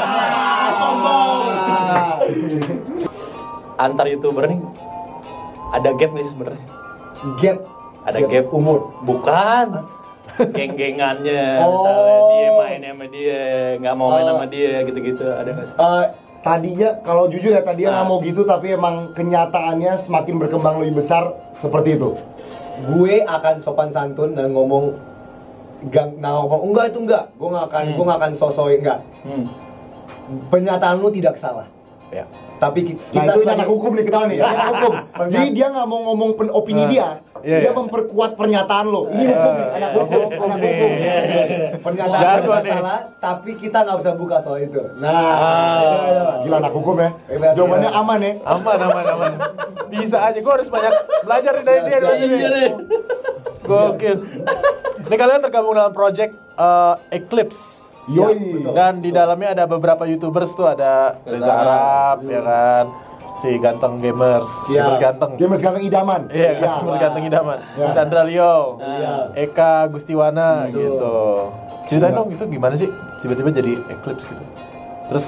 Antar YouTuber nih ada gap nih sebenarnya. Gap, Ada gap umur. Bukan. Geng-gengannya, Oh. misalnya dia main sama dia, nggak mau main Oh. sama dia, gitu-gitu. Ada nggak sih? Eh, tadinya kalau jujur ya tadinya nggak Ah. mau gitu, tapi emang kenyataannya semakin berkembang lebih besar seperti itu. Gue akan sopan santun dan ngomong gang, nah ngomong enggak itu enggak. Gue nggak akan, Hmm. gue nggak akan sosoi enggak. Hmm. Pernyataan lu tidak salah. Ya. Tapi ki- Nah kita itu sebagai- anak hukum nih kita nih, anak hukum. Jadi dia nggak mau ngomong pen- opini Nah, dia, iya, dia iya. memperkuat pernyataan lo. Ini hukum nih, anak hukum, hukum anak nih. hukum. Pernyataan Jago tidak nih. salah, tapi kita nggak bisa buka soal itu. Nah, Ah. Gila anak hukum ya. Hebat, Jawabannya ya. aman ya. aman, aman, aman. Bisa aja, gue harus banyak belajar nih dari dia. dari Iya dia. deh. Gokil. Ini kalian tergabung dalam project eh, Eclipse. Yoi. Dan di dalamnya ada beberapa YouTubers tuh, ada Reza Arab, ya kan, si ganteng gamers, Siap. gamers ganteng. Gamers ganteng idaman. Iya, Ya. gamers ganteng idaman. Ya. Chandra Leo, Iya. Eka Gustiwana gitu. Ceritain Iya. dong itu gimana sih tiba-tiba jadi Eclipse gitu. Terus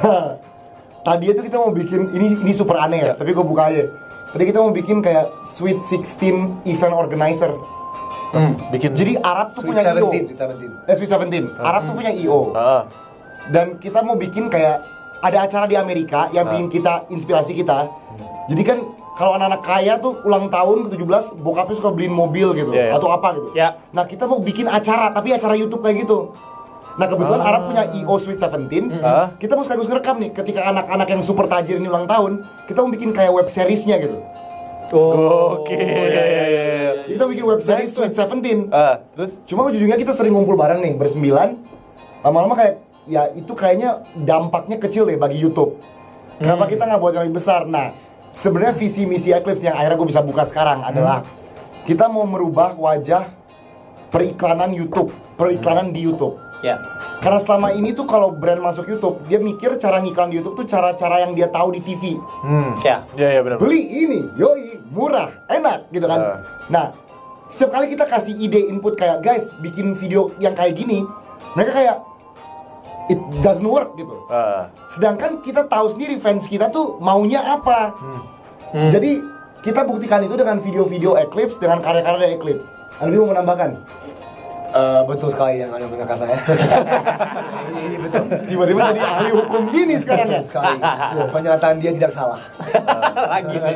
Tadi itu kita mau bikin ini ini super aneh ya, Ya. tapi gue buka aja. Tadi kita mau bikin kayak Sweet sixteen event organizer. hmm, bikin Jadi Arab tuh Sweet punya I O. seventeen, Sweet seventeen. Eh Sweet seventeen. Arab tuh punya I O. Ah, Dan kita mau bikin kayak ada acara di Amerika yang Ah. bikin kita inspirasi kita. Jadi kan kalau anak-anak kaya tuh ulang tahun ke tujuh belas bokapnya suka beliin mobil gitu Iya, iya. atau apa gitu. Ya. Nah, kita mau bikin acara tapi acara YouTube kayak gitu. Nah, kebetulan Ah. Arab punya I O Sweet seventeen. Ah. Kita mau sekaligus ngerekam nih ketika anak-anak yang super tajir ini ulang tahun, kita mau bikin kayak web seriesnya gitu. Oke. iya, iya, iya. Jadi kita bikin web series Sweet seventeen. Ah, terus Cuma ujung-ujungnya kita sering ngumpul bareng nih bersembilan. Lama-lama kayak ya itu kayaknya dampaknya kecil deh bagi YouTube. Kenapa kita nggak buat yang lebih besar? Nah, sebenarnya visi misi Eclipse yang akhirnya gue bisa buka sekarang adalah kita mau merubah wajah periklanan YouTube, periklanan di YouTube. Ya. Karena selama ini tuh kalau brand masuk YouTube, dia mikir cara ngiklan di YouTube tuh cara-cara yang dia tahu di T V. hmm. Ya. Ya, ya benar. Beli ini, yoi, murah, enak gitu kan. Ah. Nah, setiap kali kita kasih ide input kayak guys bikin video yang kayak gini, mereka kayak it doesn't work gitu. Ah. Sedangkan kita tahu sendiri fans kita tuh maunya apa. Hmm. Jadi kita buktikan itu dengan video-video Eclipse, dengan karya-karya dari Eclipse. Anda mau menambahkan? Eh, betul sekali yang ada kakak saya. ini, ini betul. Tiba-tiba jadi ahli hukum gini sekarang ya. Betul sekali. Pernyataan dia tidak salah. Lagi nih.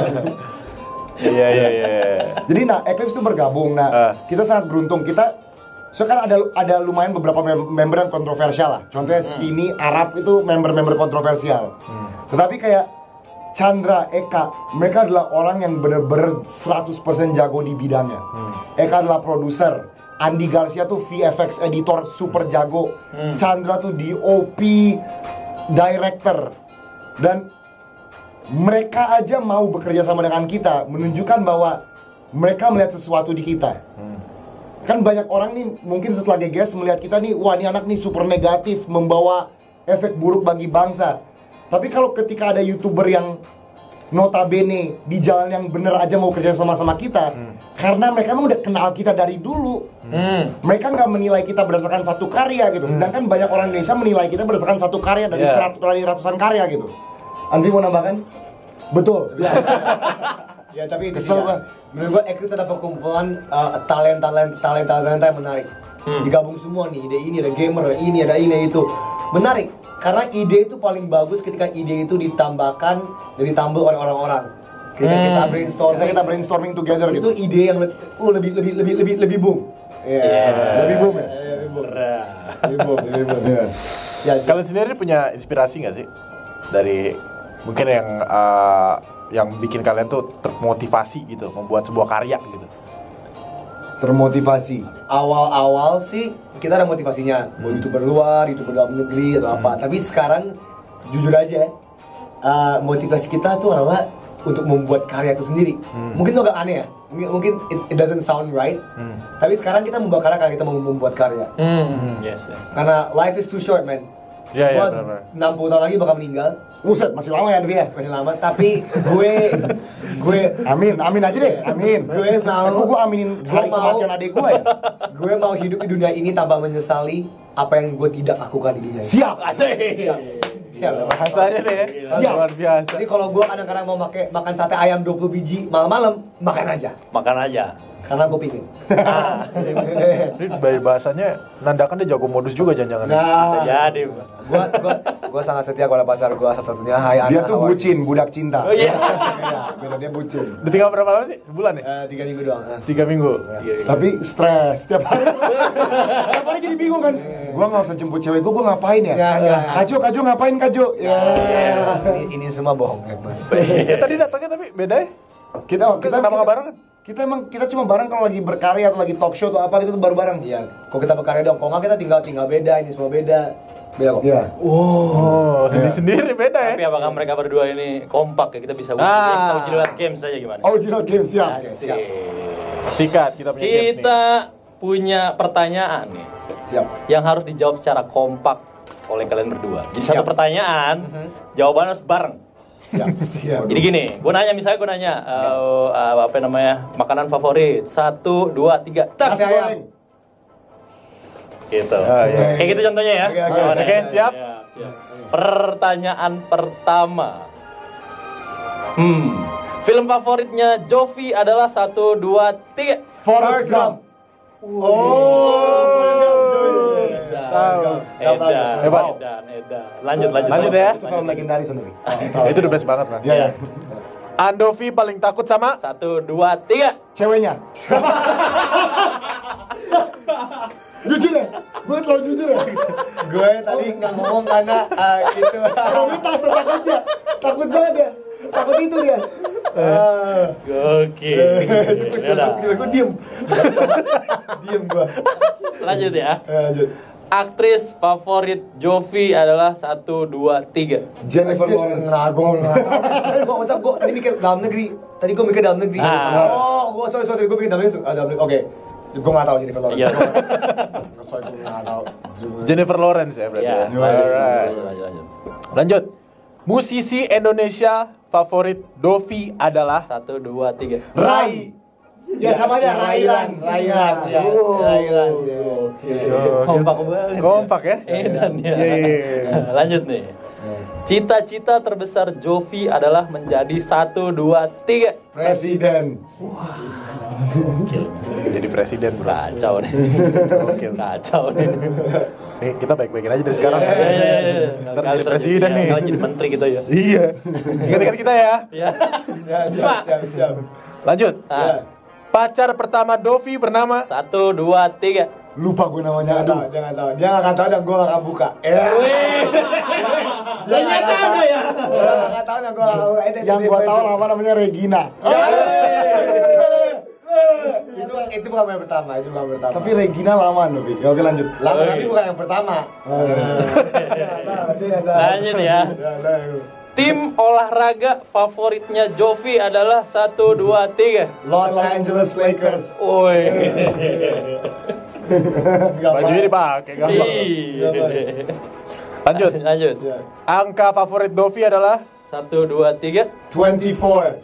Iya, iya, iya. Jadi nah Eclipse tuh bergabung. Nah, Ah. kita sangat beruntung. Kita so kan ada ada lumayan beberapa mem- member yang kontroversial lah. Contohnya Skinny, Arab itu member-member kontroversial. Tetapi kayak Chandra, Eka, mereka adalah orang yang bener-bener seratus persen jago di bidangnya. Eka adalah produser, Andy Garcia tuh V F X editor super jago, Chandra tuh D O P, director, dan mereka aja mau bekerja sama dengan kita, menunjukkan bahwa mereka melihat sesuatu di kita. Kan banyak orang nih mungkin setelah G G S melihat kita nih, wah ini anak nih super negatif, membawa efek buruk bagi bangsa. Tapi kalau ketika ada YouTuber yang notabene di jalan yang bener aja mau kerja sama-sama kita, karena mereka memang udah kenal kita dari dulu. Hmm. Mereka nggak menilai kita berdasarkan satu karya gitu. Sedangkan banyak orang Indonesia menilai kita berdasarkan satu karya dari Yeah. seratus dari ratusan karya gitu. Andri mau nambahkan? Betul. Ya. Ya tapi itu Kesel dia. gua. Menurut gua Eclipse adalah perkumpulan uh, talenta talenta talenta talenta yang menarik. Hmm. Digabung semua nih, ide ini ada gamer, ada ini ada ini itu. Menarik karena ide itu paling bagus ketika ide itu ditambahkan dan ditambah oleh orang-orang. Ketika Hmm. kita brainstorming, Kita kita brainstorming together itu gitu. ide yang le- uh, lebih lebih lebih lebih lebih boom. Iya. Lebih boom ya? Iya, lebih boom. Berat. Lebih boom, lebih boom. Iya. Ya, Kalian sendiri punya inspirasi nggak sih dari mungkin yang uh, yang bikin kalian tuh termotivasi gitu membuat sebuah karya gitu? Termotivasi. Awal-awal sih kita ada motivasinya, mau youtuber luar, youtuber dalam negeri atau apa. Tapi sekarang jujur aja, uh, motivasi kita tuh adalah untuk membuat karya itu sendiri. Hmm. Mungkin itu agak aneh ya, mungkin, mungkin it, it doesn't sound right. Hmm. Tapi sekarang kita membuat karya karena kita mau membuat karya. Hmm. Yes, yes. Karena life is too short, man. Ya, ya, Gua benar-benar. enam puluh tahun lagi bakal meninggal. Buset, masih lama ya Devi ya? Masih lama, tapi gue gue Amin, amin aja deh, amin. Gue mau- Kok gue aminin hari Gue mau- kematian adik gue ya? gue mau hidup di dunia ini tanpa menyesali apa yang gue tidak lakukan di dunia ini. Siap. Siap. Siap. Bahasanya deh ya, Siap. luar biasa. Jadi kalau gue kadang-kadang mau make, makan sate ayam dua puluh biji malam-malam, makan aja. Makan aja. Karena gue pingin. Ah, Ini dari bahasanya nandakan dia jago modus juga jangan-jangan. bisa Nah, jadi. gue gue gue sangat setia kepada pacar gue satu-satunya. Hai Dia Ana, tuh how are you? bucin, budak cinta. Oh iya. Iya, beda dia bucin. Udah tinggal berapa lama sih? Sebulan ya? Eh, tiga minggu doang. eh. Tiga minggu. Tapi stres setiap hari. Setiap hari jadi bingung kan. Gua nggak usah jemput cewek gua, gua ngapain ya? Ya, ya. Kajo, Kajo ngapain Kajo? Ya. Ini, ini semua bohong. eh, Mas. Ya tadi datangnya tapi beda ya? Kita oh, kita Kenapa kita, nggak barengan? Kita emang kita cuma bareng kalau lagi berkarya atau lagi talk show atau apa gitu tuh baru bareng. Iya. Kok kita berkarya dong? Kok nggak kita tinggal tinggal beda. Ini semua beda. Beda kok. Iya. Oh, sendiri-sendiri beda ya? Tapi apakah mereka berdua ini kompak ya? Kita bisa uji, Ah. kita uji lewat games saja gimana? Oh, Original game siap. Asik. Sikat, kita punya games nih. Kita punya pertanyaan nih Siap. yang harus dijawab secara kompak oleh kalian berdua. Jadi Siap. satu pertanyaan, jawabannya harus bareng. Siap. Siap. Jadi gini, gue nanya misalnya gue nanya uh, uh, apa namanya makanan favorit, satu, dua, tiga, tak. Nasi goreng. Gitu. Oh, iya. Kayak gitu contohnya ya. Oke, oke, Oh, oke. oke, Siap? siap. Pertanyaan pertama. Hmm, film favoritnya Jovi adalah satu, dua, tiga. Forrest Gump. Tahu. Edan, Hebat. edan, edan. Lanjut, lanjut. Lanjut ya. Itu film legendaris sendiri. Ya, itu the best banget, man. Iya, ya. Andovi paling takut sama Satu, dua, tiga. Ceweknya. Jujur ya? Gue terlalu jujur ya? Gue tadi nggak ngomong karena uh, itu. Komunitas takutnya. Takut banget ya. Takut itu dia. Oke. Udah. Gue diem. Diem gue. Lanjut ya. Lanjut. Aktris favorit Jovi adalah satu, dua, tiga. Jennifer Lawrence. Nah, gue nggak tahu. Gue gue tadi mikir dalam negeri. Tadi gue mikir dalam negeri. Ah. Oh, gue sorry sorry gue mikir dalam negeri. Ah, dalam negeri. Oke. Gue nggak tahu Jennifer Lawrence. Iya. Sorry gue nggak tahu. Jennifer Lawrence ya berarti. Ya. ya? Alright. Lanjut, lanjut, lanjut. Lanjut. Musisi Indonesia favorit Dovi adalah Satu, dua, tiga. Rai. Ya sama aja Rairan. Rairan. Ya. Oh. Rairan. Oh, Kompak banget. kompak ya? Edan ya. Iya, iya, iya. Lanjut nih. Cita-cita terbesar Jovi adalah menjadi satu, dua, tiga. Presiden. Jadi presiden bro. Kacau nih. Oke. Kacau nih. Nih kita baik-baikin aja dari sekarang. Iya, iya, iya, iya. Ntar Kali jadi presiden terjadi, nih. ya. Kali jadi menteri gitu ya. Iya. Ingat-ingat kita ya. Iya. Ya, siap, siap, siap. Lanjut. Ah. Pacar pertama Dovi bernama Satu, dua, tiga. Lupa gue namanya. Jangan Aduh. tahu, jangan tahu. Dia nggak akan tahu dan gue nggak akan buka. Eh, Ternyata ada ya. Dia nggak akan tahu dan gue nggak akan buka. Eh, Yang gue tahu nama namanya Regina. itu itu bukan yang pertama, itu bukan yang pertama. Tapi Regina lama Novi. Ya oke lanjut. lama tapi bukan yang pertama. Lanjut ya. Tim olahraga favoritnya Jovi adalah satu, dua, tiga. Los Angeles Lakers. Woi. bajunya dipakai gampang. Ih. Lanjut. Lanjut. Angka favorit Dovi adalah Satu, dua, tiga. twenty-four.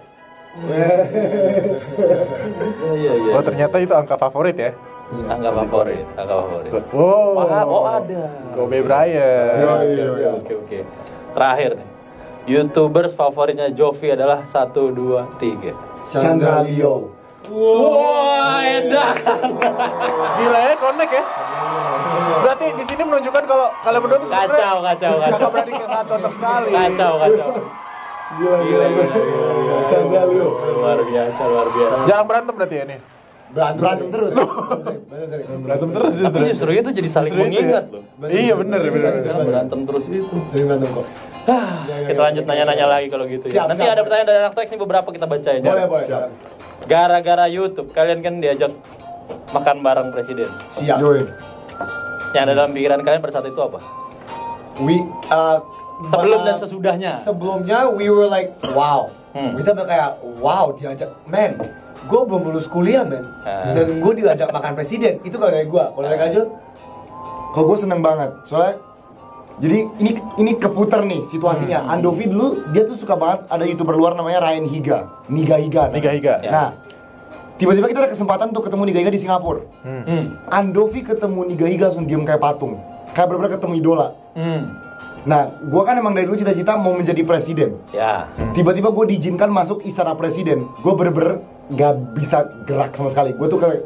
Iya, iya. Oh ternyata itu angka favorit ya. Angka favorit, angka favorit. Oh, Wah, oh ada. Kobe Bryant. Iya, iya, iya. Oke, oke. Terakhir nih. YouTubers favoritnya Jovi adalah satu, dua, tiga. Chandra Leo. Wah, edan. Gila ya, connect ya. Berarti di sini menunjukkan kalau kalian berdua tuh sebenarnya Kacau, kacau, sangat kacau. berani sangat cocok sekali. Kacau, kacau. Gila, gila, gila. Chandra Leo. Luar biasa, luar biasa. Jarang berantem berarti ya nih. Berantem, Berantem terus. Berantem terus Tapi justru itu jadi saling Justru itu ya. mengingat loh. Iya bener bener. Sekarang berantem terus itu. Sering berantem kok. Kita lanjut nanya-nanya lagi kalau gitu ya. Siap, Nanti siap. ada pertanyaan dari anak Trax nih beberapa kita bacain. Boleh, boleh. Gara-gara YouTube kalian kan diajak makan bareng presiden. Siap. Yoi. Yang ada dalam pikiran kalian pada saat itu apa? We uh, Sebelum uh, dan sesudahnya. Sebelumnya we were like wow. Hmm. Kita bilang kayak wow diajak man. Gue belum lulus kuliah man. Ah. Dan gue diajak makan presiden. Itu kalau dari gue. Kalau dari Kajul? Kalau gue seneng banget, soalnya jadi ini ini keputer nih situasinya. Hmm. Andovi dulu dia tuh suka banget ada youtuber luar namanya Ryan Higa, Niga Higa. Niga Higa. Ya. Nah, tiba-tiba kita ada kesempatan untuk ketemu Niga Higa di Singapura. Hmm. Andovi ketemu Niga Higa langsung diem kayak patung, kayak bener-bener ketemu idola. Hmm. Nah, gue kan emang dari dulu cita-cita mau menjadi presiden. Ya. Tiba-tiba gue diizinkan masuk istana presiden. Gue bener-bener gak bisa gerak sama sekali. Gue tuh kayak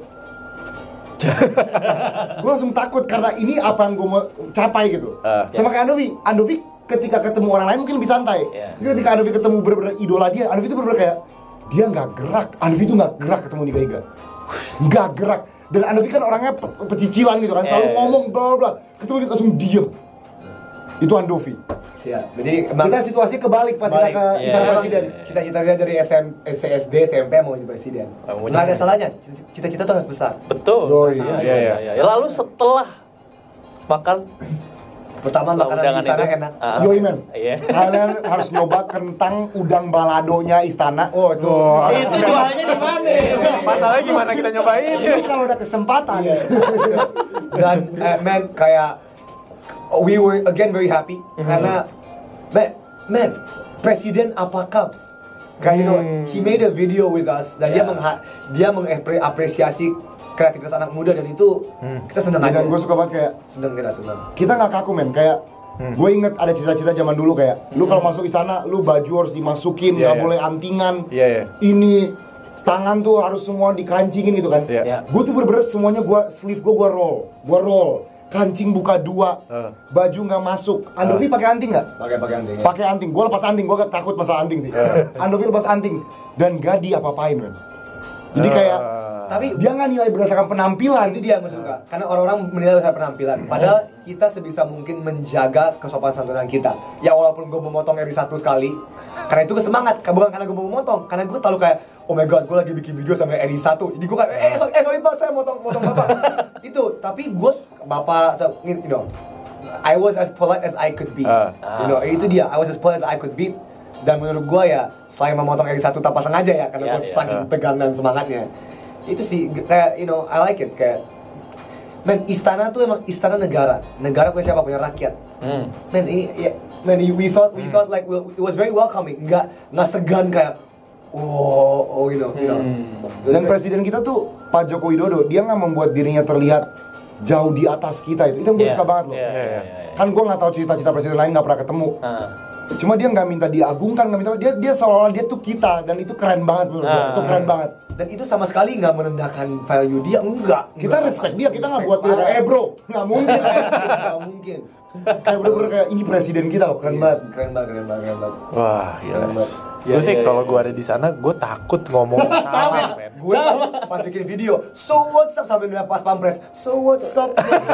gue langsung takut karena ini apa yang gue mau capai gitu. Uh, Sama kayak Andovi. Andovi ketika ketemu orang lain mungkin lebih santai. Yeah. Tapi ketika Andovi ketemu bener-bener idola dia, Andovi itu bener-bener kayak dia nggak gerak. Andovi itu nggak gerak ketemu Niga Higa. Nggak gerak. Dan Andovi kan orangnya pe- pecicilan gitu kan, selalu Yeah, yeah. ngomong bla bla bla. Ketemu kita langsung diem. Itu Andovi. Siap. Jadi emang Kita situasi kebalik pas Balik. kita ke Iya, istana emang presiden. cita-citanya dari S M, S D, S M P mau jadi presiden. Oh, mau Nggak ada jadi- salahnya. Cita-cita tuh harus besar. Betul. Oh, iya. Iya, iya, iya. Lalu setelah makan Pertama setelah makanan undangan di sana itu, enak. ah, Yoi men, Iya. kalian harus nyoba kentang udang baladonya istana. Oh, itu. Itu jualnya di mana? Masalahnya gimana kita nyobain? Ini kalau ada kesempatan. Dan eh, man kayak we were again very happy karena man, man presiden apa Cubs kayak you know he made a video with us dan dia Yeah. mengha- dia mengapresiasi kreativitas anak muda dan itu kita senang aja. Dan gue suka banget kayak senang kita senang. kita nggak kaku men, kayak gue inget ada cita-cita zaman dulu kayak lu kalau masuk istana lu baju harus dimasukin, Iya, nggak iya. boleh antingan. Iya, iya. Ini tangan tuh harus semua dikancingin gitu kan. Iya. Iya. Gue tuh bener-bener semuanya gue sleeve gue gue roll, gue roll, kancing buka dua, Uh. baju nggak masuk. Andovi pakai anting nggak? Pakai pakai anting. Pakai anting, gue lepas anting, gue takut masalah anting sih. Andovi lepas anting dan gak diapa-apain men. Jadi kayak Tapi dia nggak nilai berdasarkan penampilan. itu dia yang gue suka karena orang-orang menilai besar penampilan padahal kita sebisa mungkin menjaga kesopan santunan kita ya walaupun gue memotong eri satu sekali karena itu gue semangat bukan karena gue mau memotong karena gue terlalu kayak oh my god gue lagi bikin video sama eri satu jadi gue kayak eh sorry, eh sorry pak saya motong motong bapak itu tapi gue bapak so, you know I was as polite as I could be Ah. you know itu dia I was as polite as I could be dan menurut gue ya selain memotong eri satu tanpa sengaja ya karena Iya, gue iya. saking tegang dan semangatnya itu sih kayak you know I like it kayak men istana tuh emang istana negara negara punya siapa punya rakyat Hmm. men ini ya men we felt we felt like we, it was very welcoming nggak nggak segan kayak oh oh you know you know Dan presiden kita tuh Pak Joko Widodo, dia nggak membuat dirinya terlihat jauh di atas kita itu. Itu yang gue Iya, suka banget loh. iya, iya, iya, iya. Kan gue nggak tahu cita-cita presiden lain, nggak pernah ketemu. Ah. Cuma dia nggak minta diagungkan, nggak minta dia dia seolah-olah dia tuh kita dan itu keren banget menurut gue. Ah. Itu keren banget. dan itu sama sekali nggak merendahkan value dia enggak Kita Enggak. respect dia, kita nggak buat dia kayak eh bro, nggak mungkin. nggak mungkin Kayak bener-bener kayak ini presiden kita loh, keren banget. keren banget keren banget keren banget Wah, gila. Keren banget. Gue sih Iya, iya, kalau iya. gue ada di sana, gue takut ngomong salah, men. gue pas, pas bikin video so what's up sambil ngeliat pas pampres so what's up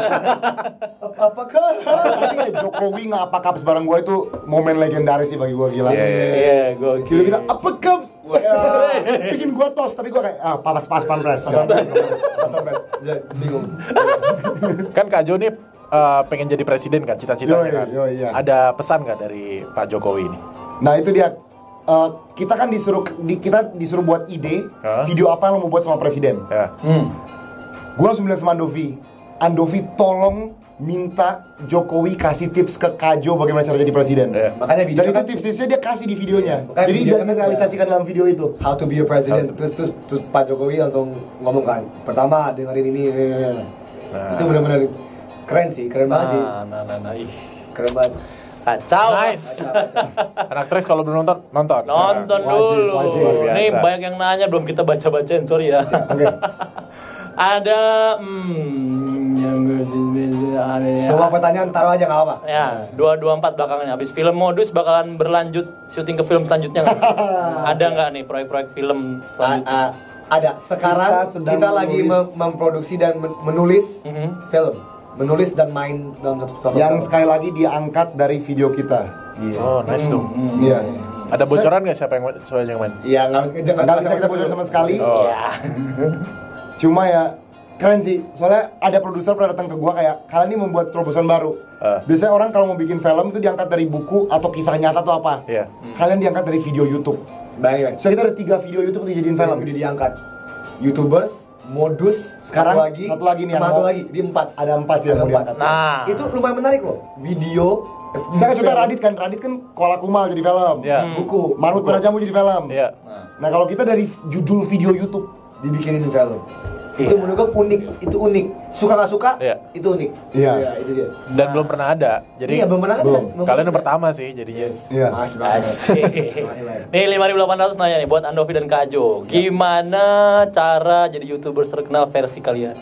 apakah Tapi ya, Jokowi nggak apa kaps bareng gue itu momen legendaris sih bagi gue, gila. Iya, iya, iya. Iya, gue Gila kita apa kaps? Wah, bikin gue tos, tapi gue kayak ah pas pas pampres. bingung Kan Kak Jo nih eh, pengen jadi presiden kan, cita-citanya Yoi, kan. yoi, iya. Ada pesan nggak dari Pak Jokowi ini? Nah itu dia. Eh, kita kan disuruh di, kita disuruh buat ide Hah? video apa yang lo mau buat sama presiden. Ya. Hmm. Gue langsung bilang sama Andovi, Andovi tolong minta Jokowi kasih tips ke Kajo bagaimana cara jadi presiden. Ya. makanya video Dan itu kan tips-tipsnya dia kasih di videonya. Makanya Jadi video dan kan- direalisasikan dalam video itu. how to be a president terus, terus terus Pak Jokowi langsung ngomong kan pertama dengerin ini, ini, ini. Nah. itu benar-benar keren sih keren banget sih Nah, nah, nah, nah, ih. keren banget Kacau. Nice. Anak Trax kalau belum nonton, nonton. Nonton Wajib, dulu. wajib. Luar Nih biasa. banyak yang nanya belum kita baca-bacain, sorry ya. Oke. Ada hmm yang ada semua pertanyaan taruh aja nggak apa ya, dua dua empat belakangannya. Habis film modus bakalan berlanjut syuting ke film selanjutnya nggak? Ada nggak nih proyek-proyek film A- selanjutnya? a- ada sekarang Kita kita, sedang lagi menulis- mem- memproduksi dan men- menulis Mhm. film menulis dan main dalam satu satu Yang film. sekali lagi diangkat dari video kita. Iya. Oh, nice dong. Iya. Ada bocoran nggak siapa yang siapa yang main? Iya, nggak jangan Nggak bisa kita bocorin sama sekali. Oh. Cuma ya keren sih. Soalnya ada produser pernah datang ke gua kayak kalian ini membuat terobosan baru. Ah. Biasanya orang kalau mau bikin film itu diangkat dari buku atau kisah nyata atau apa. Iya. Kalian diangkat dari video YouTube. Bayangin. So kita ada tiga video YouTube yang dijadiin film. Udah diangkat. YouTubers, modus, Sekarang satu lagi, satu lagi nih yang satu mau- lagi, di empat. Ada empat sih yang Ada mau empat. diangkat. Nah. Itu lumayan menarik loh. Video. Saya kan cerita Radit kan, Radit kan Koala Kumal jadi film. Iya. Buku. Marmut Merah Jambu jadi film. Iya. Nah kalau kita dari judul video YouTube. Dibikinin film. Itu menurut gue unik, itu unik. Suka nggak suka, Iya. itu unik. Iya. itu dia. Dan belum pernah ada. Jadi Iya, belum pernah ada. belum. Belum kalian yang pernah. pertama sih jadinya. Iya. Mas, mas. Asik. Nih lima ribu delapan ratus nanya nih buat Andovi dan Kak Jo. Gimana cara jadi YouTuber terkenal versi kalian?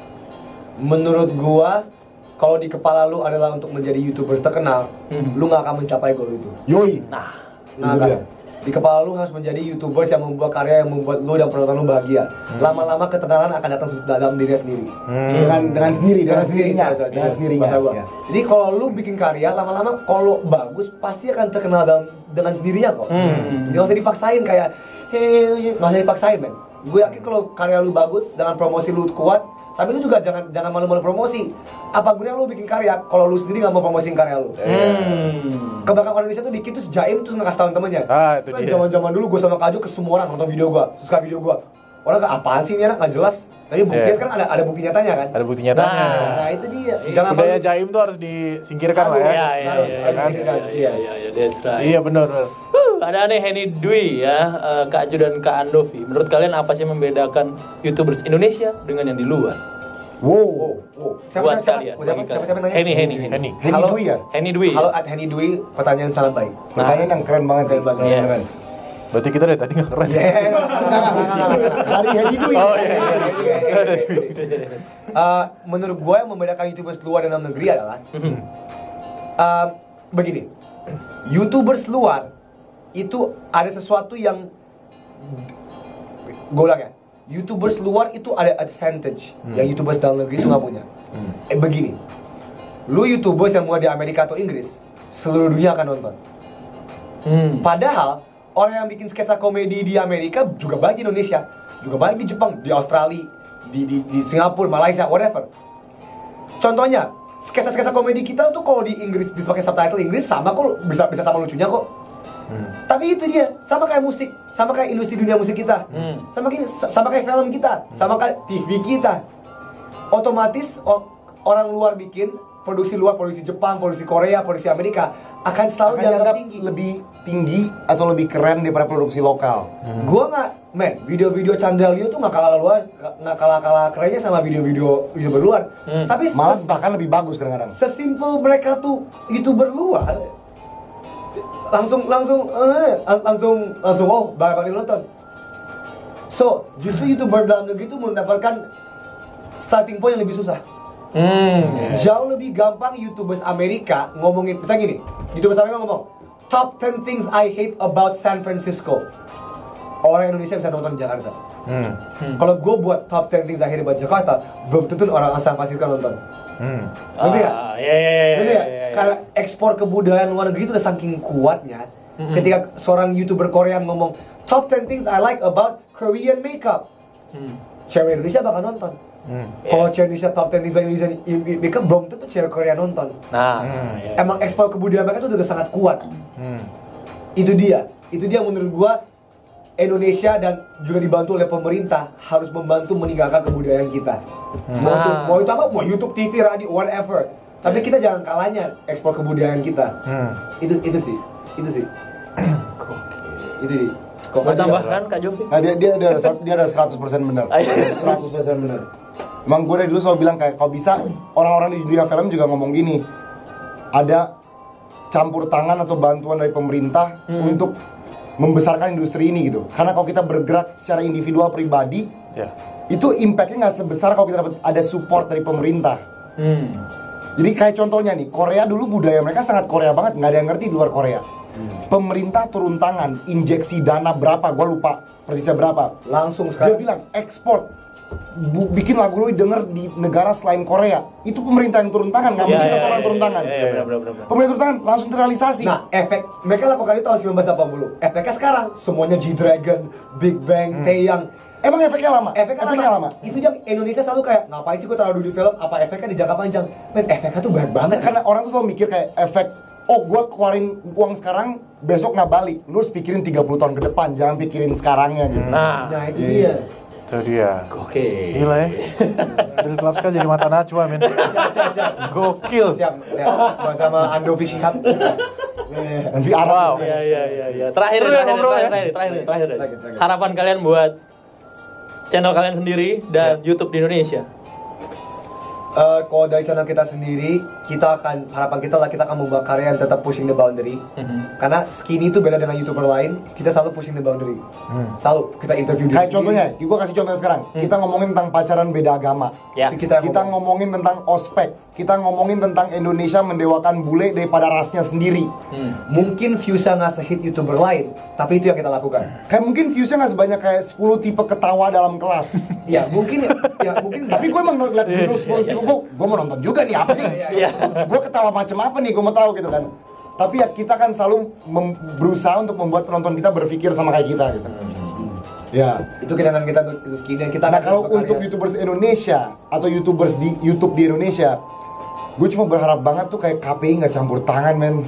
Menurut gua, kalau di kepala lu adalah untuk menjadi YouTubers terkenal, lu nggak akan mencapai goal itu. Yoi. Nah, Nah, Itu kan? dia. Di kepala lu harus menjadi YouTubers yang membuat karya yang membuat lu dan penonton lu bahagia. Lama-lama ketenaran akan datang dalam diri sendiri. Dengan dengan sendiri, dengan sendirinya, sorry, sorry, dengan sorry. sendirinya. Bahasa gua. Iya. Jadi kalau lu bikin karya, lama-lama kalau bagus pasti akan terkenal dalam dengan sendirinya kok. Hmm. Nggak usah dipaksain kayak, hei, nggak usah dipaksain men. Gue yakin kalau karya lu bagus, dengan promosi lu kuat, tapi lu juga jangan jangan malu-malu promosi. Apa gunanya lu bikin karya kalau lu sendiri nggak mau promosiin karya lu? hmm. Kebanyakan orang Indonesia tuh bikin tuh jaim terus nggak kasih tahu temennya. Ah, itu Kan dia. Zaman-zaman dulu gue sama Kaju ke semua orang nonton video gue, suka video gue. Orang kayak apaan sih ini anak nggak jelas. Tapi buktinya Iya. sekarang ada ada bukti nyatanya kan. Ada bukti nyatanya. Nah. Nah itu dia. Jangan Budaya malu. jaim tuh harus disingkirkan lah ya. Iya, iya, Harus, iya, harus iya, disingkirkan. iya, iya, iya, iya, that's right. Iya benar. benar. Huh, ada nih Henny Dwi ya, eh, Kak Jo dan Kak Andovi. Menurut kalian apa sih yang membedakan YouTubers Indonesia dengan yang di luar? Wow. Wow, wow. Siapa, Buat siapa, kalian. siapa, siapa, siapa, siapa nanya? Henny, Henny, Henny. Henny. Henny Halo. Dwi ya? Henny Dwi. Halo at Henny Dwi, pertanyaan sangat baik. Pertanyaan yang keren banget sih. Keren banget. Yang Yes. keren. Berarti kita dari tadi nggak keren. Iya. Enggak, enggak, enggak, enggak. Dari Henny Dwi. Oh iya iya. Uh, menurut gue yang membedakan YouTubers luar dan dalam negeri adalah uh, begini, YouTubers luar itu ada sesuatu yang gue ulang ya, YouTubers luar itu ada advantage yang YouTubers dalam negeri itu nggak punya. Eh begini, lu YouTubers yang mulai di Amerika atau Inggris, seluruh dunia akan nonton. Hmm. Padahal orang yang bikin sketsa komedi di Amerika juga banyak di Indonesia, juga banyak di Jepang, di Australia, di di, di Singapura, Malaysia, whatever. Contohnya, sketsa-sketsa komedi kita tuh kalau di Inggris dipakai subtitle Inggris sama kok, bisa bisa sama lucunya kok. Tapi itu dia, sama kayak musik, sama kayak industri dunia musik kita, Hmm. sama kayak sama kayak film kita, sama kayak T V kita. Otomatis o- orang luar bikin produksi luar, produksi Jepang, produksi Korea, produksi Amerika akan selalu Akan dianggap dianggap tinggi. lebih tinggi atau lebih keren daripada produksi lokal. Gua nggak, men, video-video Chandra Leo tuh nggak kalah luar, nggak kalah kalah kerennya sama video-video youtuber luar. Hmm. Tapi Malah ses- bahkan lebih bagus kadang-kadang. sesimpel mereka tuh youtuber luar, langsung langsung eh, langsung langsung oh banyak banget yang nonton. So justru youtuber dalam negeri itu mendapatkan starting point yang lebih susah. Hmm. Jauh lebih gampang YouTubers Amerika ngomongin, misalnya gini, YouTubers Amerika ngomong top ten things I hate about San Francisco. Orang Indonesia bisa nonton di Jakarta. Hmm. Kalau gue buat top ten things I hate about Jakarta, belum tentu orang San Francisco nonton. Hmm. Ngerti ya? Ah, iya, iya, iya, Ngerti iya, ya? iya, iya. Karena ekspor kebudayaan luar negeri itu udah saking kuatnya. Ketika seorang YouTuber Korea ngomong top ten things I like about Korean makeup, Hmm. cewek Indonesia bakal nonton. Hmm. Kalau cewek Indonesia top ten things by Indonesia makeup, belum tentu cewek Korea nonton. Nah, Hmm. iya. Emang ekspor kebudayaan mereka itu udah sangat kuat. Hmm. Itu dia. Itu dia menurut gua Indonesia dan juga dibantu oleh pemerintah harus membantu meninggalkan kebudayaan kita. Mau itu Nah. mau itu apa? Mau YouTube, T V, radio, whatever. Tapi kita jangan kalahnya ekspor kebudayaan kita. Hmm. Itu itu sih. Itu sih. Itu sih. Kok Mau tambahkan Kak Jovi? Nah, dia dia dia ada dia ada seratus persen benar. Ayo. seratus persen benar. Emang gue dari dulu selalu bilang kayak kalau bisa orang-orang di dunia film juga ngomong gini. Ada campur tangan atau bantuan dari pemerintah untuk membesarkan industri ini gitu. Karena kalau kita bergerak secara individual pribadi, Ya. itu impactnya nggak sebesar kalau kita dapat ada support dari pemerintah. Hmm. Jadi kayak contohnya nih, Korea dulu budaya mereka sangat Korea banget, nggak ada yang ngerti di luar Korea. Pemerintah turun tangan, injeksi dana berapa, gue lupa persisnya berapa. Langsung Dia sekarang. bilang ekspor bu- bikin lagu lu didengar di negara selain Korea. Itu pemerintah yang turun tangan, nggak Iya, mungkin iya, satu orang iya, turun tangan. iya, iya, benar, benar, benar. Pemerintah turun tangan langsung terrealisasi. Nah, efek mereka lakukan itu tahun seribu sembilan ratus delapan puluh. Efeknya sekarang semuanya G-Dragon, Big Bang, Taeyang. Emang efeknya lama? Efeknya, lama. Itu yang Indonesia selalu kayak ngapain sih gue taruh di film? Apa efeknya di jangka panjang? Men, efeknya tuh banyak banget. Karena orang tuh selalu mikir kayak efek, oh gue keluarin uang sekarang, besok nggak balik. Lu harus pikirin tiga puluh tahun ke depan, jangan pikirin sekarangnya gitu. Nah, Nah, itu Iya. dia. Itu dia. oke. Gila ya. Dari klub sekarang jadi mata najwa, men. Siap, siap, siap. Gokil. Siap, siap. Gua sama Ando Shihab. Dan V R. Wow. Iya iya iya iya. Terakhir Seru ya terakhir ngobrol terakhir ya? terakhir terakhir terakhir. Terakhir, terakhir. Harapan kalian buat channel kalian sendiri dan YouTube di Indonesia. Eh, kalau dari channel kita sendiri, kita akan harapan kita lah kita akan membuat karya yang tetap pushing the boundary. Karena Skinny itu beda dengan YouTuber lain, kita selalu pushing the boundary. Selalu kita interview diri Kayak sendiri. contohnya, gue kasih contoh sekarang. Kita ngomongin tentang pacaran beda agama. Ya. Itu kita, Kita ngomongin tentang ospek. Kita ngomongin tentang Indonesia mendewakan bule daripada rasnya sendiri. mungkin viewsnya nggak sehit YouTuber lain, tapi itu yang kita lakukan. Kayak mungkin viewsnya nggak sebanyak kayak sepuluh tipe ketawa dalam kelas. Ya mungkin ya, ya mungkin. Tapi gue emang ngeliat judul sepuluh tipe, gue, gue mau nonton juga nih, apa sih? Iya. Gue ketawa macam apa nih, gue mau tahu gitu kan. Tapi ya kita kan selalu mem- berusaha untuk membuat penonton kita berpikir sama kayak kita gitu. Ya. itu kenangan kita untuk itu Skinny dan kita. Nah akan kalau berkarya. untuk YouTubers Indonesia atau YouTubers di YouTube di Indonesia, gue cuma berharap banget tuh kayak K P I nggak campur tangan, men.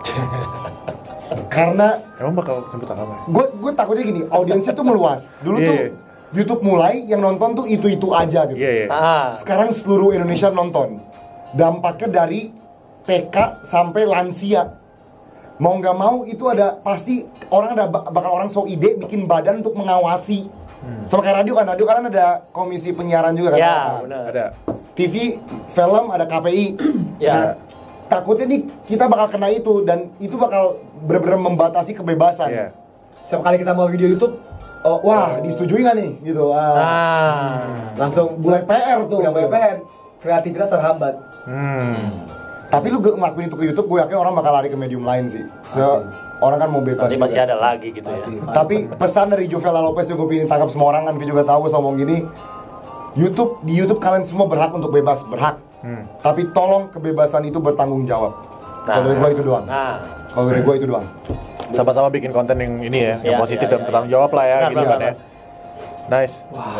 Karena Emang bakal jemput apa? gue gue takutnya gini, audiensnya tuh meluas. Dulu Iya, tuh iya. YouTube mulai yang nonton tuh itu itu aja gitu. Iya, iya. Ah. Sekarang seluruh Indonesia nonton. Dampaknya dari T K sampai lansia. Mau nggak mau itu ada pasti orang ada bakal orang so ide bikin badan untuk mengawasi. Sama kayak radio kan, radio kan ada komisi penyiaran juga kan. Ya, Nah, benar. Ada. T V, film ada K P I. Ya. Nah, takutnya nih kita bakal kena itu dan itu bakal benar-benar membatasi kebebasan. Iya. Setiap kali kita mau video YouTube, oh Wah, disetujui nggak nih? Gitu. Ah. Ah. langsung Mulai P R tuh. udah banyak P R, kreativitas terhambat. Hmm. Tapi lu ge- ngelakuin itu ke YouTube, gue yakin orang bakal lari ke medium lain sih. So, orang kan mau bebas Nanti juga. masih ada lagi gitu ya. Tapi pesan dari Jovela Lopez yang gue pengen tangkap semua orang, Anvi juga tahu gue selalu ngomong gini. YouTube, di YouTube kalian semua berhak untuk bebas, berhak. Hmm. Tapi tolong kebebasan itu bertanggung jawab. Kalau dari gue itu doang. Nah. Kalau dari gue itu doang. Sama-sama bikin konten yang ini ya, yang Iya, positif iya, dan iya, bertanggung jawab lah ya, Benar, gitu benar, kan ya. Nice.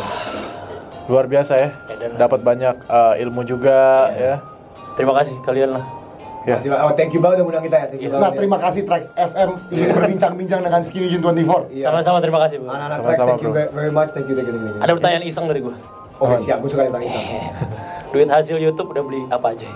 Luar biasa ya. Dapat banyak uh, ilmu juga ya. Terima kasih kalian lah. Ya. Oh, thank you banget udah undang kita ya. Thank you Nah, banget. terima kasih Trax F M ingin berbincang-bincang dengan Skinny Jean dua puluh empat. Iya. Sama-sama terima kasih, Bu. Anak-anak Sama-sama, Trax, thank you bro. very- very much. Thank you, thank you, thank you. Ada pertanyaan iseng dari gua. Oke, siap. Gue suka ditanya iseng. Duit hasil YouTube udah beli apa aja?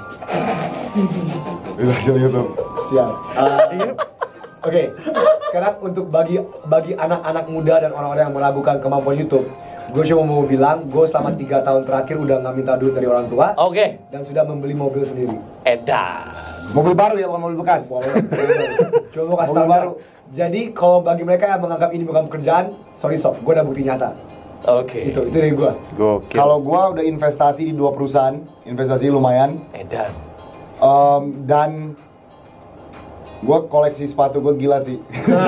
Itu hasil YouTube. Siap. Uh, Oke, sekarang untuk bagi bagi anak-anak muda dan orang-orang yang meragukan kemampuan YouTube, gue cuma mau bilang, gue selama tiga tahun terakhir udah nggak minta duit dari orang tua Oke. dan sudah membeli mobil sendiri. Edan. Mobil baru ya, bukan mobil bekas. Cuma mau kasih Mobil tahu baru. Jadi kalau bagi mereka yang menganggap ini bukan pekerjaan, sorry sob, gue ada bukti nyata. Oke. Itu itu dari gue. Gokil. Kalau gua udah investasi di dua perusahaan, investasi lumayan. Edan. Em, dan gua koleksi sepatu gua gila sih.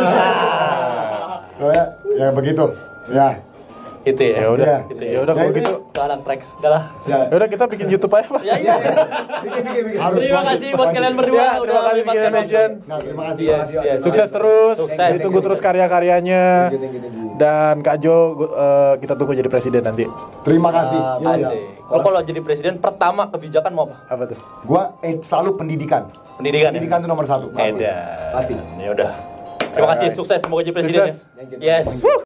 Soalnya ya begitu. Ya. Itu ya. Ya udah. Iya. Gitu ya. Ya udah Ya, kalau itu gitu. Ke anak Trax. Enggak lah. Siap. Ya udah kita bikin YouTube aja, Pak. Ya iya. Bikin, bikin, bikin. Harus Terima wajib, kasih buat wajib. kalian berdua Ya, udah terima kasih menyempatkan Skinny waktu. Nation. Nah, terima kasih. Yes, makasih. yes. Sukses terus. Sukses. Ditunggu terus karya-karyanya. Thank you, thank you, thank you. Dan Kak Jo, gu- eh, kita tunggu jadi presiden nanti. Terima kasih. Ah, Ya, ya. asik. Lo kalau jadi presiden pertama kebijakan mau apa? Apa tuh? Gua eh, selalu pendidikan. Pendidikan. Pendidikan itu nomor satu. pasti. Edan. Pasti. Ya udah. Terima kasih, sukses semoga jadi presiden. Sukses. Ya. Yes. Woo.